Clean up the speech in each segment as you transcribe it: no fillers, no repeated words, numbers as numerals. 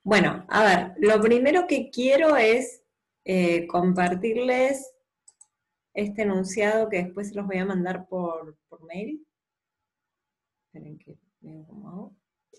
Bueno, a ver, lo primero que quiero es compartirles este enunciado que después se los voy a mandar por mail. Esperen que veo cómo hago.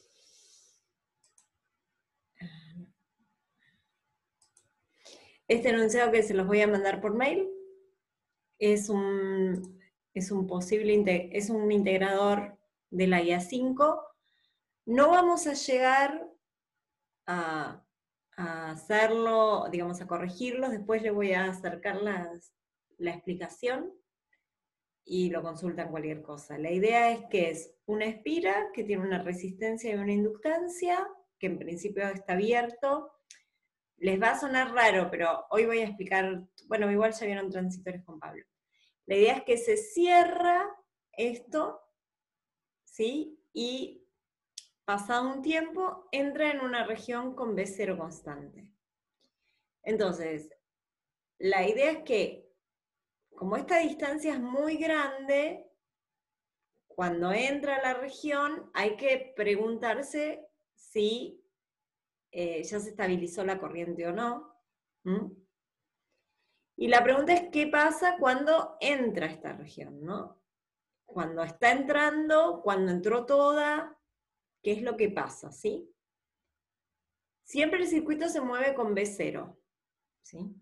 Este enunciado que se los voy a mandar por mail es un es un integrador de la IA5. No vamos a llegar a hacerlo, digamos, a corregirlos. Después les voy a acercar la explicación y lo consultan cualquier cosa. La idea es que es una espira que tiene una resistencia y una inductancia, que en principio está abierto. Les va a sonar raro, pero hoy voy a explicar, bueno, igual ya vieron transitorios con Pablo. La idea es que se cierra esto, ¿sí? Y pasado un tiempo entra en una región con B0 constante. Entonces, la idea es que, como esta distancia es muy grande, cuando entra a la región hay que preguntarse si ya se estabilizó la corriente o no. ¿Mm? Y la pregunta es qué pasa cuando entra a esta región, ¿no? Cuando está entrando, cuando entró toda, ¿qué es lo que pasa? ¿Sí? Siempre el circuito se mueve con B0. ¿Sí?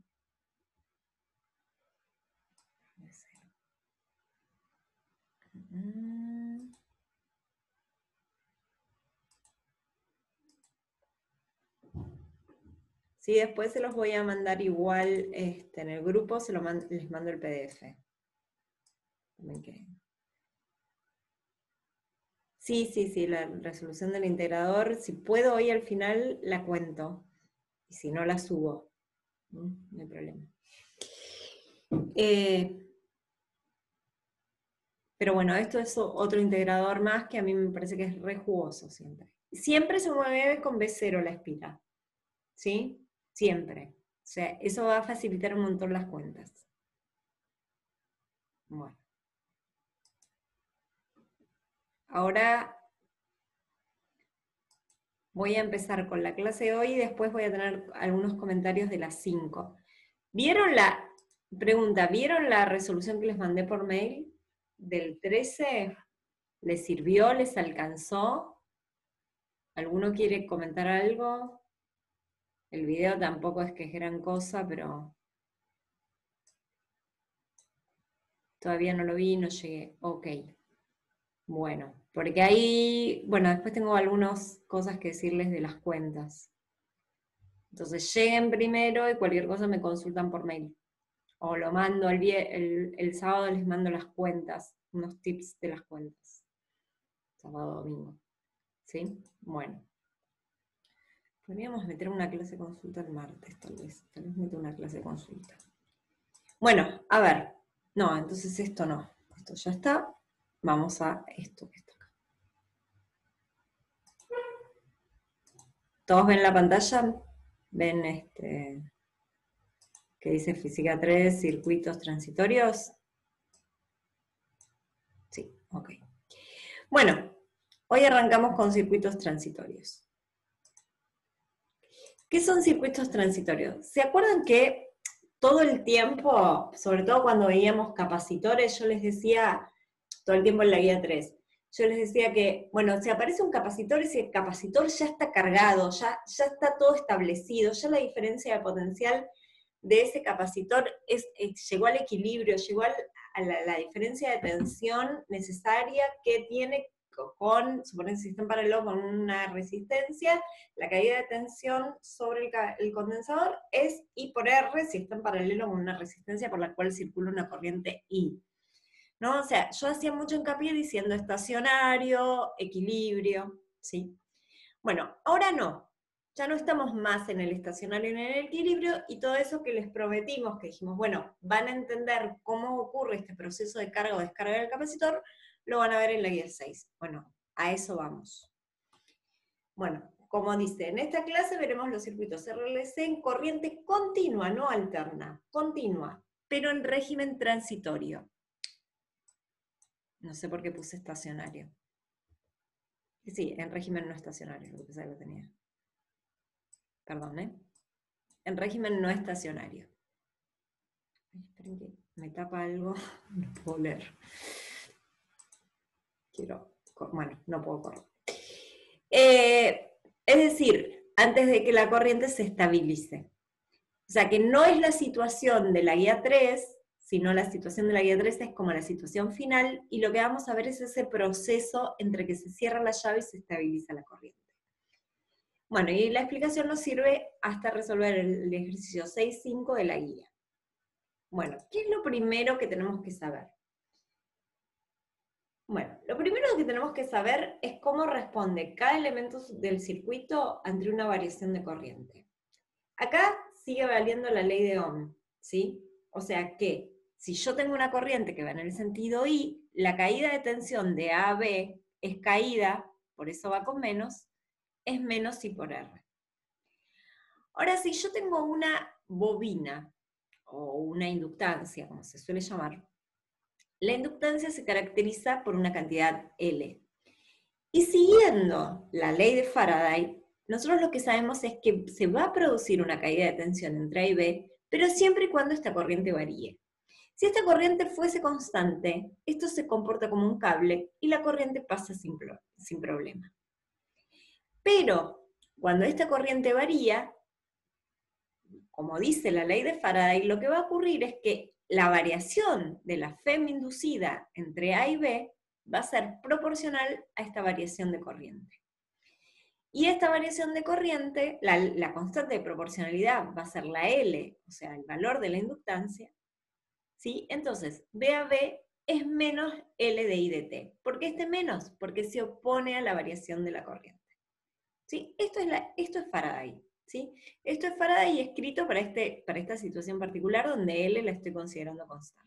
B0. Sí, después se los voy a mandar igual en el grupo, les mando el PDF. Sí, la resolución del integrador, si puedo hoy al final la cuento, y si no la subo, no hay problema. Pero bueno, esto es otro integrador más que a mí me parece que es re jugoso siempre. Siempre se mueve con B0 la espira, ¿sí? Siempre. O sea, eso va a facilitar un montón las cuentas. Bueno. Ahora voy a empezar con la clase de hoy y después voy a tener algunos comentarios de las 5. ¿Vieron ¿vieron la resolución que les mandé por mail del 13? ¿Les sirvió? ¿Les alcanzó? ¿Alguno quiere comentar algo? El video tampoco es que es gran cosa, pero todavía no lo vi, no llegué. Ok. Bueno, porque ahí, bueno, después tengo algunas cosas que decirles de las cuentas. Entonces lleguen primero y cualquier cosa me consultan por mail. O lo mando el sábado, les mando las cuentas, unos tips de las cuentas. Sábado, domingo. ¿Sí? Bueno. Podríamos meter una clase de consulta el martes, tal vez. Tal vez meter una clase de consulta. Bueno, a ver. No, entonces esto no. Esto ya está. Vamos a esto que está acá. ¿Todos ven la pantalla? ¿Ven que dice física 3, circuitos transitorios? Sí, ok. Bueno, hoy arrancamos con circuitos transitorios. ¿Qué son circuitos transitorios? ¿Se acuerdan que todo el tiempo, sobre todo cuando veíamos capacitores, yo les decía, todo el tiempo en la guía 3, yo les decía que, bueno, si aparece un capacitor, ese capacitor ya está cargado, ya está todo establecido, ya la diferencia de potencial de ese capacitor llegó al equilibrio, llegó a la diferencia de tensión necesaria que tiene suponer si está en paralelo con una resistencia, la caída de tensión sobre el condensador es I por R si está en paralelo con una resistencia por la cual circula una corriente I. ¿No? O sea, yo hacía mucho hincapié diciendo estacionario, equilibrio, ¿sí? Bueno, ahora no. Ya no estamos más en el estacionario y en el equilibrio, y todo eso que les prometimos, que dijimos, bueno, van a entender cómo ocurre este proceso de carga o descarga del capacitor, lo van a ver en la guía 6. Bueno, a eso vamos. Bueno, como dice, en esta clase veremos los circuitos RLC en corriente continua, no alterna, continua, pero en régimen transitorio. No sé por qué puse estacionario. Sí, en régimen no estacionario, lo que pasa que lo tenía. perdón, en régimen no estacionario. Esperen que me tapa algo, no puedo leer. Bueno, no puedo correr. Es decir, antes de que la corriente se estabilice. O sea, que no es la situación de la guía 3, sino la situación de la guía 3 es como la situación final, y lo que vamos a ver es ese proceso entre que se cierra la llave y se estabiliza la corriente. Bueno, y la explicación nos sirve hasta resolver el ejercicio 6.5 de la guía. Bueno, ¿qué es lo primero que tenemos que saber? Bueno, lo primero que tenemos que saber es cómo responde cada elemento del circuito ante una variación de corriente. Acá sigue valiendo la ley de Ohm, ¿sí? O sea que si yo tengo una corriente que va en el sentido I, la caída de tensión de A a B es caída, por eso va con menos, es menos I por R. Ahora, si yo tengo una bobina, o una inductancia, como se suele llamar, la inductancia se caracteriza por una cantidad L. Y siguiendo la ley de Faraday, nosotros lo que sabemos es que se va a producir una caída de tensión entre A y B, pero siempre y cuando esta corriente varíe. Si esta corriente fuese constante, esto se comporta como un cable y la corriente pasa sin problema. Pero cuando esta corriente varía, como dice la ley de Faraday, lo que va a ocurrir es que la variación de la FEM inducida entre A y B va a ser proporcional a esta variación de corriente. Y esta variación de corriente, la constante de proporcionalidad va a ser la L, o sea, el valor de la inductancia, ¿sí? Entonces, B a B es menos L de I de T. ¿Por qué este menos? Porque se opone a la variación de la corriente. ¿Sí? Esto es Faraday, ¿sí? Esto es Faraday escrito para esta situación particular donde L la estoy considerando constante.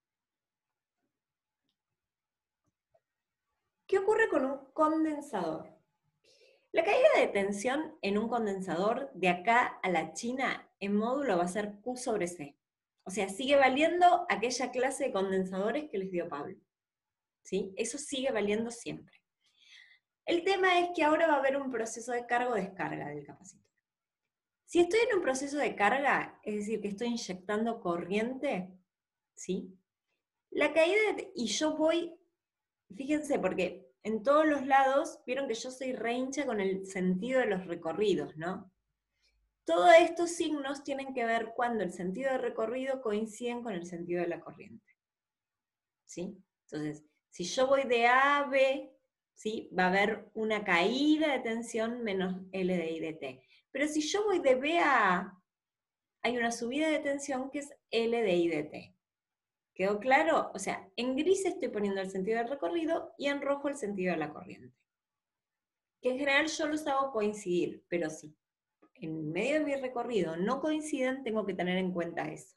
¿Qué ocurre con un condensador? La caída de tensión en un condensador de acá a la China en módulo va a ser Q sobre C. O sea, sigue valiendo aquella clase de condensadores que les dio Pablo. ¿Sí? Eso sigue valiendo siempre. El tema es que ahora va a haber un proceso de carga o descarga del capacitor. Si estoy en un proceso de carga, es decir, que estoy inyectando corriente, ¿sí? La caída, y yo voy, fíjense, porque en todos los lados, vieron que yo soy re hincha con el sentido de los recorridos, ¿no? Todos estos signos tienen que ver cuando el sentido de recorrido coinciden con el sentido de la corriente. ¿Sí? Entonces, si yo voy de A a B, ¿sí? Va a haber una caída de tensión menos L de I de T. Pero si yo voy de B a A, hay una subida de tensión que es L de I de T. ¿Quedó claro? O sea, en gris estoy poniendo el sentido del recorrido y en rojo el sentido de la corriente. Que en general yo los hago coincidir, pero sí. En medio de mi recorrido no coinciden, tengo que tener en cuenta eso.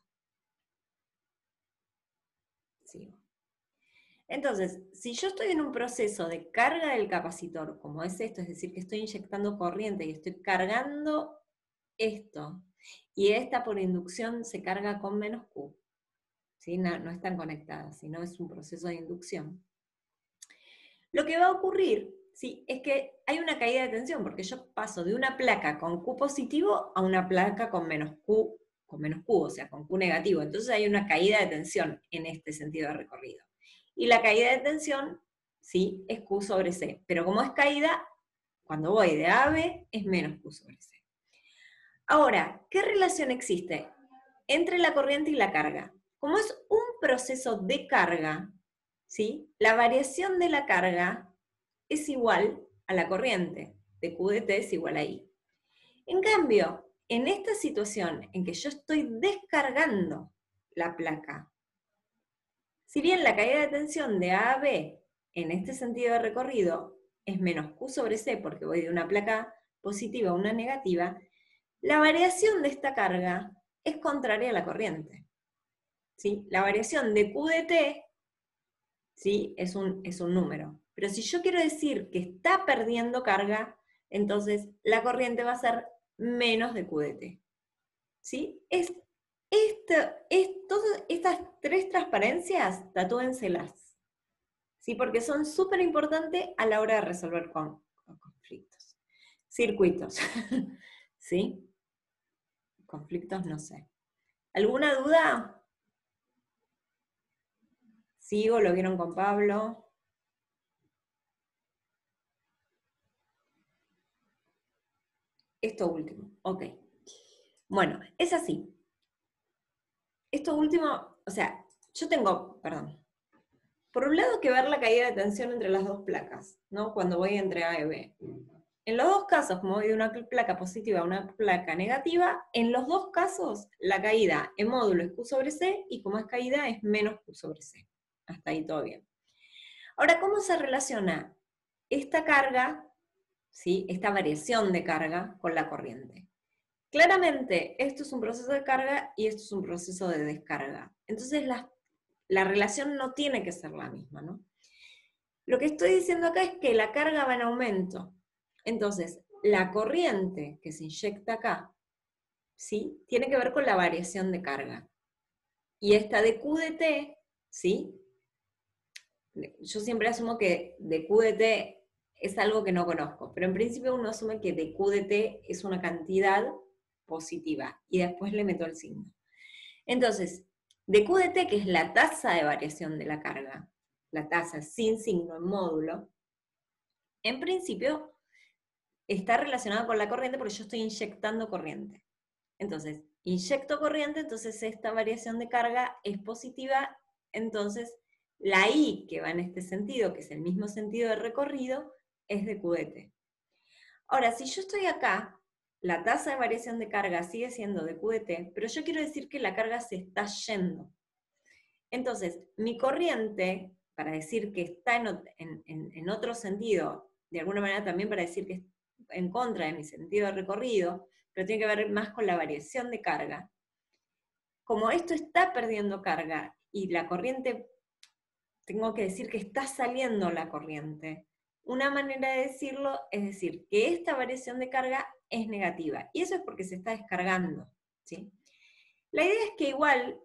Sigo. Entonces, si yo estoy en un proceso de carga del capacitor, como es esto, es decir, que estoy inyectando corriente y estoy cargando esto, y esta por inducción se carga con menos Q, ¿sí? No están conectadas, sino es un proceso de inducción. Lo que va a ocurrir, ¿sí? Es que hay una caída de tensión, porque yo paso de una placa con Q positivo a una placa con menos Q, o sea, con Q negativo. Entonces hay una caída de tensión en este sentido de recorrido. Y la caída de tensión, ¿sí? Es Q sobre C. Pero como es caída, cuando voy de A a B, es menos Q sobre C. Ahora, ¿qué relación existe entre la corriente y la carga? Como es un proceso de carga, ¿sí? La variación de la carga es igual a la corriente, de Q de T es igual a I. En cambio, en esta situación en que yo estoy descargando la placa, si bien la caída de tensión de A a B en este sentido de recorrido es menos Q sobre C porque voy de una placa positiva a una negativa, la variación de esta carga es contraria a la corriente. ¿Sí? La variación de Q de T, ¿sí? es un número. Pero si yo quiero decir que está perdiendo carga, entonces la corriente va a ser menos de Q de T. ¿Sí? Todas estas tres transparencias, tatúenselas. ¿Sí? Porque son súper importantes a la hora de resolver conflictos. Circuitos. ¿Sí? conflictos no sé. ¿Alguna duda? ¿Sigo? ¿Lo vieron con Pablo? Esto último, ok. Bueno, es así. Esto último, o sea, yo tengo, perdón, por un lado que ver la caída de tensión entre las dos placas, ¿no? Cuando voy entre A y B. En los dos casos, como voy de una placa positiva a una placa negativa, en los dos casos la caída en módulo es Q sobre C y como es caída es menos Q sobre C. Hasta ahí todo bien. Ahora, ¿cómo se relaciona esta carga, ¿sí? Esta variación de carga con la corriente? Claramente, esto es un proceso de carga y esto es un proceso de descarga. Entonces, la relación no tiene que ser la misma, ¿no? Lo que estoy diciendo acá es que la carga va en aumento. Entonces, la corriente que se inyecta acá, ¿sí? Tiene que ver con la variación de carga. Y esta de Q de T, ¿sí? Yo siempre asumo que de Q de T es algo que no conozco, pero en principio uno asume que de Q de T es una cantidad positiva, y después le meto el signo. Entonces, de Q de T, que es la tasa de variación de la carga, la tasa sin signo en módulo, en principio está relacionada con la corriente porque yo estoy inyectando corriente. Entonces, inyecto corriente, entonces esta variación de carga es positiva, entonces la I que va en este sentido, que es el mismo sentido de recorrido, es de Q de T. Ahora, si yo estoy acá, la tasa de variación de carga sigue siendo de Q de T, pero yo quiero decir que la carga se está yendo. Entonces, mi corriente, para decir que está en otro sentido, de alguna manera también para decir que es en contra de mi sentido de recorrido, pero tiene que ver más con la variación de carga. Como esto está perdiendo carga y la corriente, tengo que decir que está saliendo la corriente. Una manera de decirlo es decir que esta variación de carga es negativa, y eso es porque se está descargando, ¿sí? La idea es que igual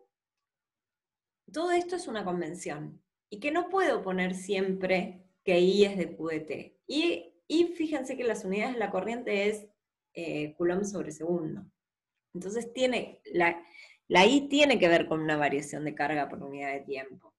todo esto es una convención, y que no puedo poner siempre que I es de Q de T. Y fíjense que las unidades de la corriente es Coulomb sobre segundo. Entonces la I tiene que ver con una variación de carga por unidad de tiempo,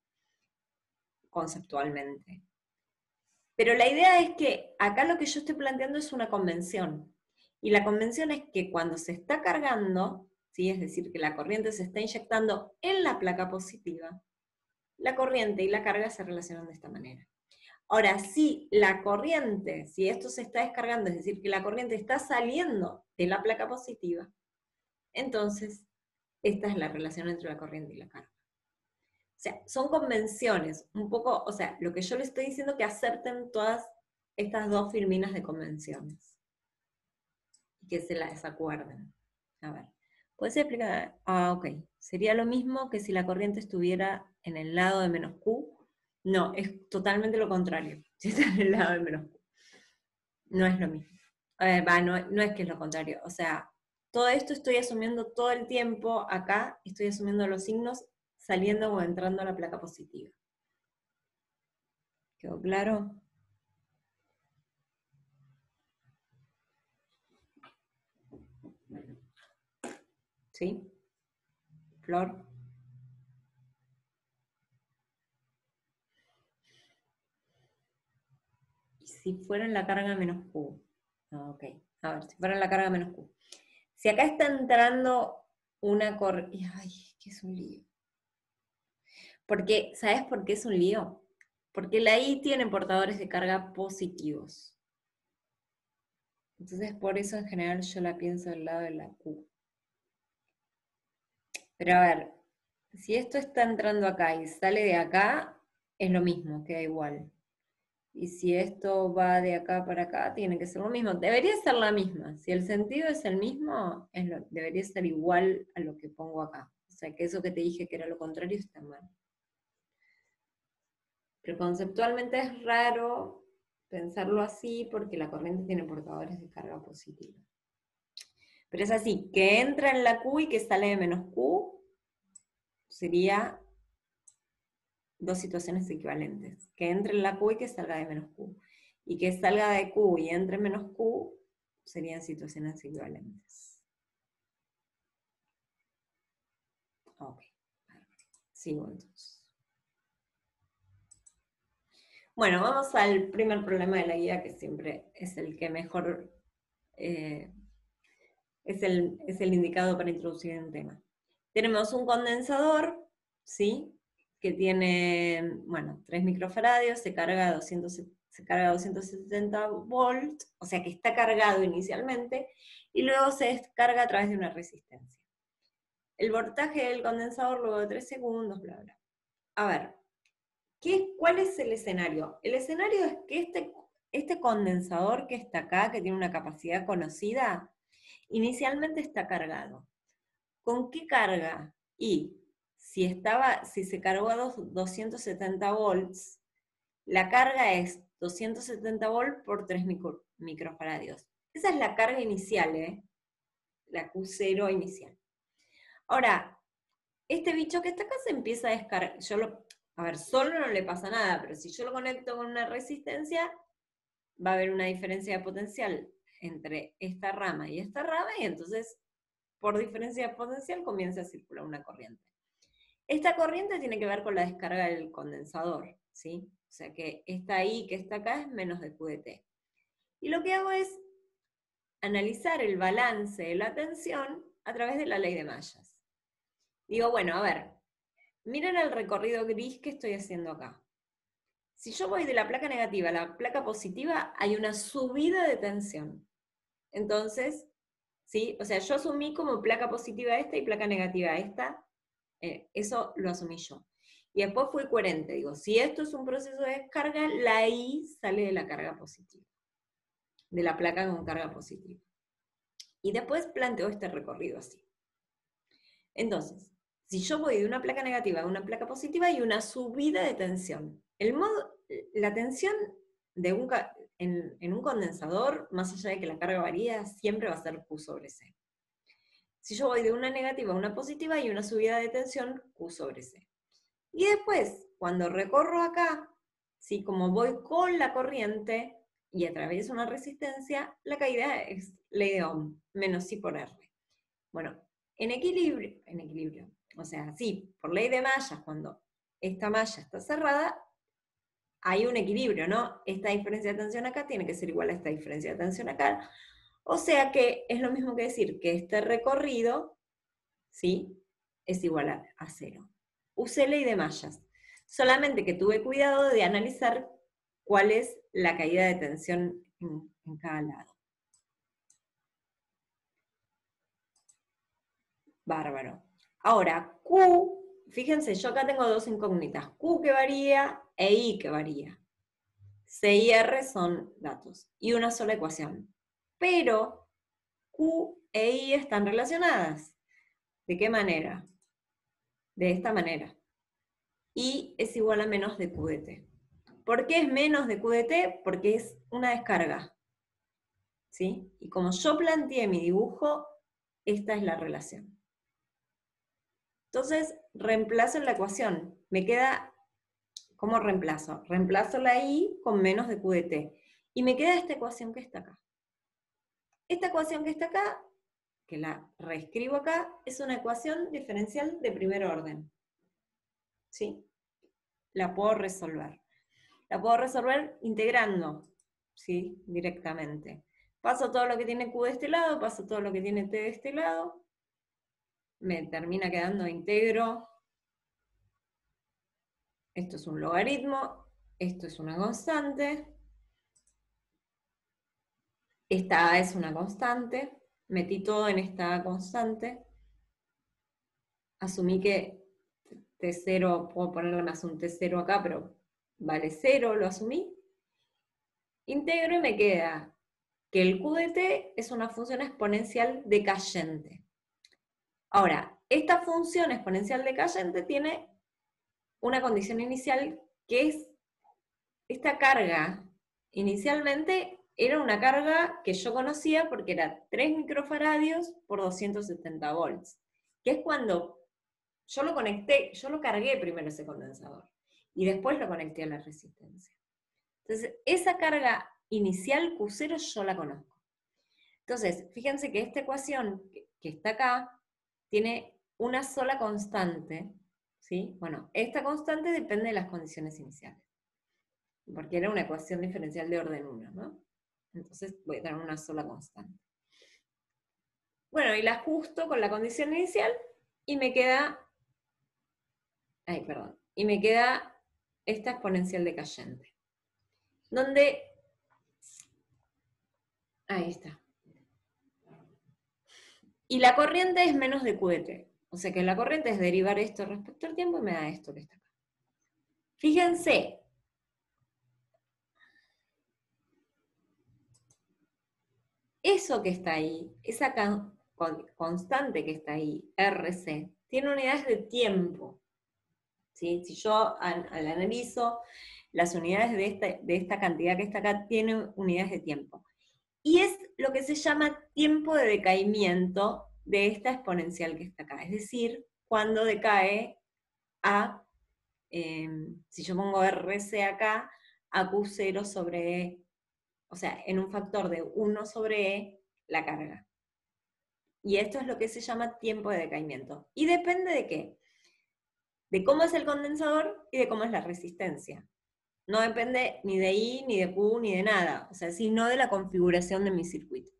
conceptualmente. Pero la idea es que acá lo que yo estoy planteando es una convención. Y la convención es que cuando se está cargando, ¿sí? Es decir, que la corriente se está inyectando en la placa positiva, la corriente y la carga se relacionan de esta manera. Ahora, si la corriente, si esto se está descargando, es decir, que la corriente está saliendo de la placa positiva, entonces esta es la relación entre la corriente y la carga. O sea, son convenciones, un poco, o sea, lo que yo les estoy diciendo es que acepten todas estas dos filminas de convenciones. Y que se las acuerden. A ver, ¿puedes explicar? Ah, ok. Sería lo mismo que si la corriente estuviera en el lado de menos Q. No, es totalmente lo contrario. Si está en el lado de menos Q. No es lo mismo. No es que es lo contrario. O sea, todo esto estoy asumiendo todo el tiempo acá, estoy asumiendo los signos saliendo o entrando a la placa positiva. ¿Quedó claro? ¿Sí? ¿Flor? ¿Y si fuera en la carga menos Q? Ah, ok. A ver, si fuera en la carga menos Q. Si acá está entrando una corriente... Ay, que es un lío. Porque, ¿sabes por qué es un lío? Porque la I tiene portadores de carga positivos. Entonces, por eso en general yo la pienso del lado de la Q. Pero a ver, si esto está entrando acá y sale de acá, es lo mismo, queda igual. Y si esto va de acá para acá, tiene que ser lo mismo. Debería ser la misma. Si el sentido es el mismo, debería ser igual a lo que pongo acá. O sea, que eso que te dije que era lo contrario está mal. Pero conceptualmente es raro pensarlo así porque la corriente tiene portadores de carga positiva. Pero es así, que entra en la Q y que sale de menos Q, sería dos situaciones equivalentes. Que entre en la Q y que salga de menos Q. Y que salga de Q y entre en menos Q, serían situaciones equivalentes. Ok, sigo entonces. Bueno, vamos al primer problema de la guía, que siempre es el que mejor, es el indicado para introducir un tema. Tenemos un condensador, ¿sí? Que tiene, bueno, 3 microfaradios, se carga a 270 volts, o sea que está cargado inicialmente, y luego se descarga a través de una resistencia. El voltaje del condensador luego de 3 segundos, bla, bla. A ver, ¿cuál es el escenario? El escenario es que este condensador que está acá, que tiene una capacidad conocida, inicialmente está cargado. ¿Con qué carga? Y si se cargó a 270 volts, la carga es 270 volts por 3 microfaradios. Esa es la carga inicial, la Q0 inicial. Ahora, este bicho que está acá se empieza a descargar. A ver, solo no le pasa nada, pero si yo lo conecto con una resistencia, va a haber una diferencia de potencial entre esta rama, y entonces, por diferencia de potencial, comienza a circular una corriente. Esta corriente tiene que ver con la descarga del condensador, ¿sí? O sea que esta I que está acá es menos de Q de T. Y lo que hago es analizar el balance de la tensión a través de la ley de mallas. Digo, bueno, a ver, miren el recorrido gris que estoy haciendo acá. Si yo voy de la placa negativa a la placa positiva, hay una subida de tensión. Entonces, ¿sí? O sea, yo asumí como placa positiva esta y placa negativa esta, eso lo asumí yo. Y después fui coherente, digo, si esto es un proceso de descarga, la I sale de la carga positiva, de la placa con carga positiva. Y después planteo este recorrido así. Entonces, si yo voy de una placa negativa a una placa positiva, hay una subida de tensión. La tensión en un condensador, más allá de que la carga varía, siempre va a ser Q sobre C. Si yo voy de una negativa a una positiva, hay una subida de tensión Q sobre C. Y después, cuando recorro acá, ¿sí? Como voy con la corriente y atravieso una resistencia, la caída es ley de Ohm, menos I por R. Bueno, en equilibrio, o sea, sí, por ley de mallas, cuando esta malla está cerrada, hay un equilibrio, ¿no? Esta diferencia de tensión acá tiene que ser igual a esta diferencia de tensión acá. O sea que es lo mismo que decir que este recorrido, ¿sí? Es igual a cero. Usé ley de mallas. Solamente que tuve cuidado de analizar cuál es la caída de tensión en cada lado. Bárbaro. Ahora, Q, fíjense, yo acá tengo dos incógnitas, Q que varía e I que varía. C y R son datos, y una sola ecuación. Pero Q e I están relacionadas. ¿De qué manera? De esta manera. I es igual a menos de Q de T. ¿Por qué es menos de Q de T? Porque es una descarga. ¿Sí? Y como yo planteé mi dibujo, esta es la relación. Entonces, reemplazo en la ecuación. Me queda, ¿cómo reemplazo? Reemplazo la I con menos de Q de T. Y me queda esta ecuación que está acá. Esta ecuación que está acá, que la reescribo acá, es una ecuación diferencial de primer orden. ¿Sí? La puedo resolver. La puedo resolver integrando, ¿sí? Directamente. Paso todo lo que tiene Q de este lado, paso todo lo que tiene T de este lado. Me termina quedando íntegro. Esto es un logaritmo, esto es una constante. Esta A es una constante. Metí todo en esta constante. Asumí que T0, puedo ponerle más un T0 acá, pero vale 0, lo asumí. Integro y me queda que el Q de T es una función exponencial decayente. Ahora, esta función exponencial decayente tiene una condición inicial que es esta carga. Inicialmente era una carga que yo conocía porque era 3 microfaradios por 270 volts, que es cuando yo lo conecté, yo lo cargué primero ese condensador, y después lo conecté a la resistencia. Entonces, esa carga inicial Q0 yo la conozco. Entonces, fíjense que esta ecuación que está acá tiene una sola constante, ¿sí? Bueno, esta constante depende de las condiciones iniciales, porque era una ecuación diferencial de orden 1, ¿no? Entonces voy a tener una sola constante. Bueno, y la ajusto con la condición inicial y me queda, y me queda esta exponencial decayente, donde, ahí está, y la corriente es menos de QT, o sea que la corriente es derivar esto respecto al tiempo y me da esto que está acá. Fíjense, eso que está ahí, esa constante que está ahí, RC, tiene unidades de tiempo, ¿sí? Si yo al analizo, las unidades de esta cantidad que está acá tienen unidades de tiempo. Y es lo que se llama tiempo de decaimiento de esta exponencial que está acá. Es decir, cuando decae a, si yo pongo RC acá, a Q0 sobre E, o sea, en un factor de 1 sobre E, la carga. Y esto es lo que se llama tiempo de decaimiento. ¿Y depende de qué? De cómo es el condensador y de cómo es la resistencia. No depende ni de I, ni de Q, ni de nada, o sea, sino de la configuración de mi circuito.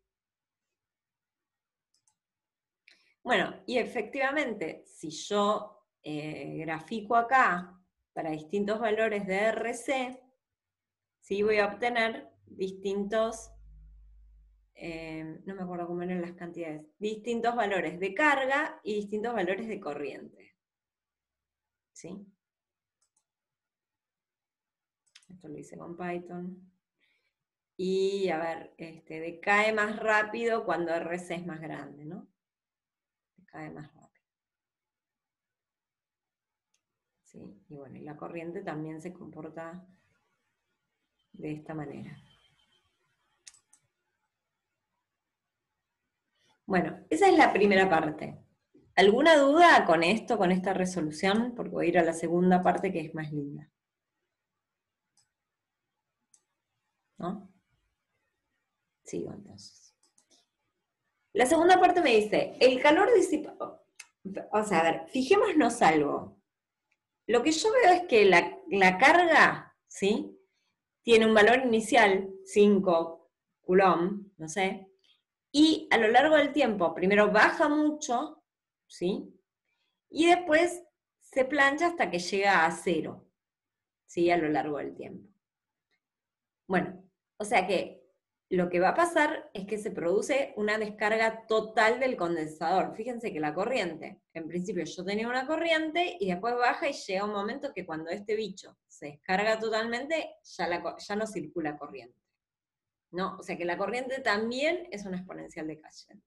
Bueno, y efectivamente, si yo grafico acá para distintos valores de RC, ¿sí? Voy a obtener distintos, no me acuerdo cómo eran las cantidades, distintos valores de carga y distintos valores de corriente. ¿Sí? Esto lo hice con Python. Y, a ver, decae más rápido cuando RC es más grande, ¿no? Decae más rápido. ¿Sí? Y bueno, y la corriente también se comporta de esta manera. Bueno, esa es la primera parte. ¿Alguna duda con esto, con esta resolución? Porque voy a ir a la segunda parte que es más linda. ¿No? Sigo entonces. La segunda parte me dice, el calor disipado. O sea, a ver, fijémonos algo. Lo que yo veo es que la carga, ¿sí? Tiene un valor inicial, 5 coulomb, no sé, y a lo largo del tiempo, primero baja mucho, ¿sí? Y después se plancha hasta que llega a 0, ¿sí? A lo largo del tiempo. Bueno, o sea que lo que va a pasar es que se produce una descarga total del condensador. Fíjense que la corriente, en principio yo tenía una corriente y después baja y llega un momento que cuando este bicho se descarga totalmente, ya no circula corriente. ¿No? O sea que la corriente también es una exponencial decayente.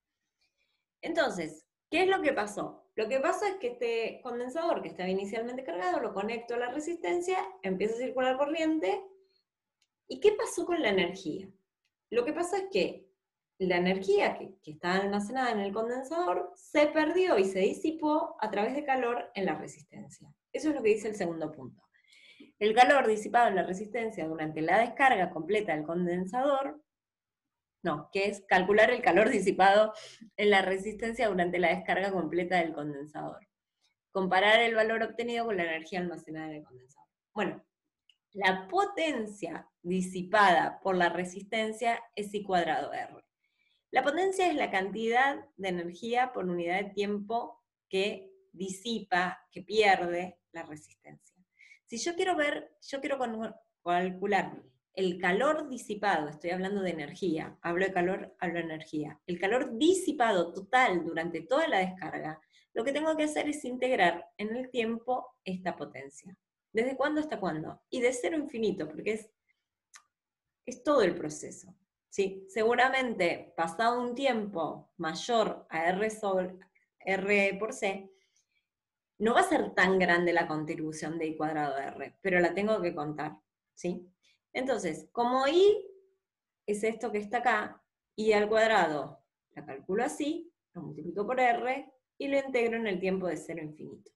Entonces, ¿qué es lo que pasó? Lo que pasa es que este condensador que estaba inicialmente cargado, lo conecto a la resistencia, empieza a circular corriente. ¿Y qué pasó con la energía? Lo que pasa es que la energía que está almacenada en el condensador se perdió y se disipó a través de calor en la resistencia. Eso es lo que dice el segundo punto. El calor disipado en la resistencia durante la descarga completa del condensador, no, que es calcular el calor disipado en la resistencia durante la descarga completa del condensador. Comparar el valor obtenido con la energía almacenada en el condensador. Bueno, la potencia disipada por la resistencia es I cuadrado R. La potencia es la cantidad de energía por unidad de tiempo que disipa, que pierde la resistencia. Si yo quiero calcular el calor disipado, estoy hablando de energía, hablo de calor, hablo de energía, el calor disipado total durante toda la descarga, lo que tengo que hacer es integrar en el tiempo esta potencia. ¿Desde cuándo hasta cuándo? Y de cero a infinito, porque es todo el proceso. ¿Sí? Seguramente, pasado un tiempo mayor a R por C, no va a ser tan grande la contribución de I cuadrado de R, pero la tengo que contar. ¿Sí? Entonces, como I es esto que está acá, I al cuadrado la calculo así, lo multiplico por R y lo integro en el tiempo de cero a infinito.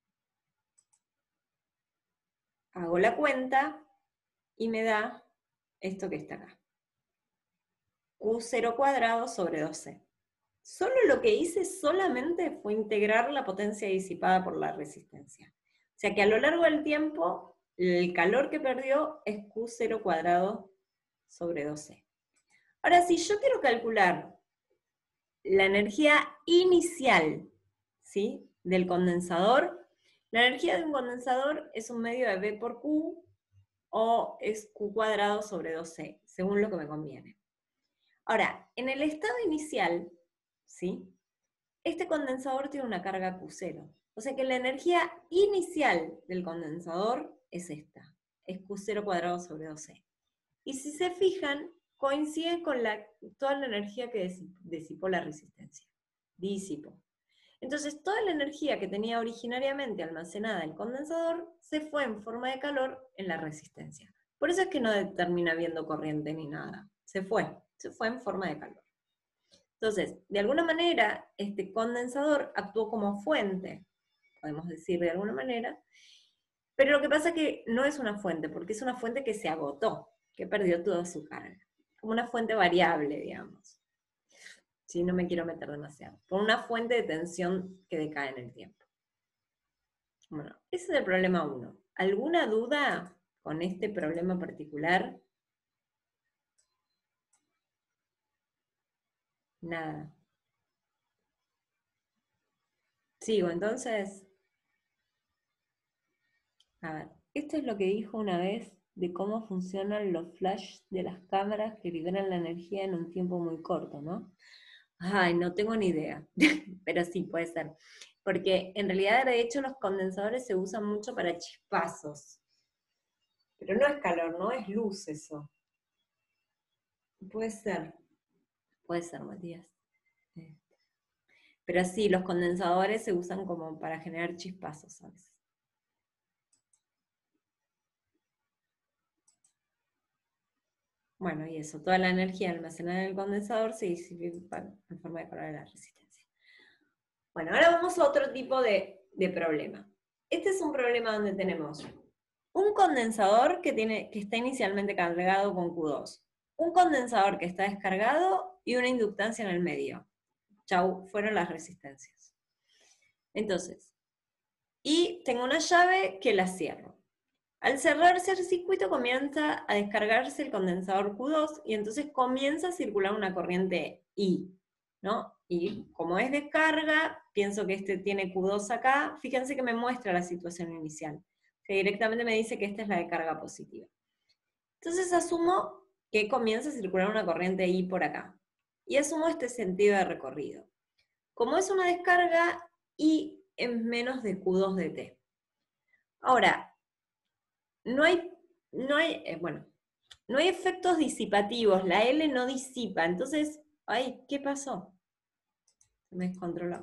Hago la cuenta y me da esto que está acá. Q0 cuadrado sobre 2C. Solo lo que hice solamente fue integrar la potencia disipada por la resistencia. O sea que a lo largo del tiempo, el calor que perdió es Q0 cuadrado sobre 2C. Ahora, si yo quiero calcular la energía inicial, ¿sí?, del condensador, la energía de un condensador es un medio de V por Q o es Q cuadrado sobre 2C, según lo que me conviene. Ahora, en el estado inicial, ¿sí?, este condensador tiene una carga Q0. O sea que la energía inicial del condensador es esta, es Q0 cuadrado sobre 2C. Y si se fijan, coincide con toda la energía que disipó la resistencia. Disipó. Entonces, toda la energía que tenía originariamente almacenada el condensador se fue en forma de calor en la resistencia. Por eso es que no termina habiendo corriente ni nada. Se fue en forma de calor. Entonces, de alguna manera, este condensador actuó como fuente, podemos decir de alguna manera, pero lo que pasa es que no es una fuente, porque es una fuente que se agotó, que perdió toda su carga. Como una fuente variable, digamos. Si no me quiero meter demasiado. Por una fuente de tensión que decae en el tiempo. Bueno, ese es el problema 1. ¿Alguna duda con este problema particular? Nada. Sigo, entonces. A ver, esto es lo que dijo una vez de cómo funcionan los flash de las cámaras que liberan la energía en un tiempo muy corto, ¿no? Ay, no tengo ni idea, pero sí puede ser. Porque en realidad, de hecho, los condensadores se usan mucho para chispazos. Pero no es calor, ¿no? Es luz eso. Puede ser, Matías. Pero sí, los condensadores se usan como para generar chispazos a veces. Bueno, y eso, toda la energía almacenada en el condensador se disipa en forma de calor de la resistencia. Bueno, ahora vamos a otro tipo de problema. Este es un problema donde tenemos un condensador que está inicialmente cargado con Q2, un condensador que está descargado y una inductancia en el medio. Chau, fueron las resistencias. Entonces, y tengo una llave que la cierro. Al cerrarse el circuito comienza a descargarse el condensador Q2 y entonces comienza a circular una corriente I, ¿no? Y como es descarga, pienso que este tiene Q2 acá, fíjense que me muestra la situación inicial, que directamente me dice que esta es la de carga positiva. Entonces asumo que comienza a circular una corriente I por acá, y asumo este sentido de recorrido. Como es una descarga, I es menos de Q2 de T. Ahora, no hay efectos disipativos, la L no disipa, entonces, ay, ¿qué pasó? Se me descontroló.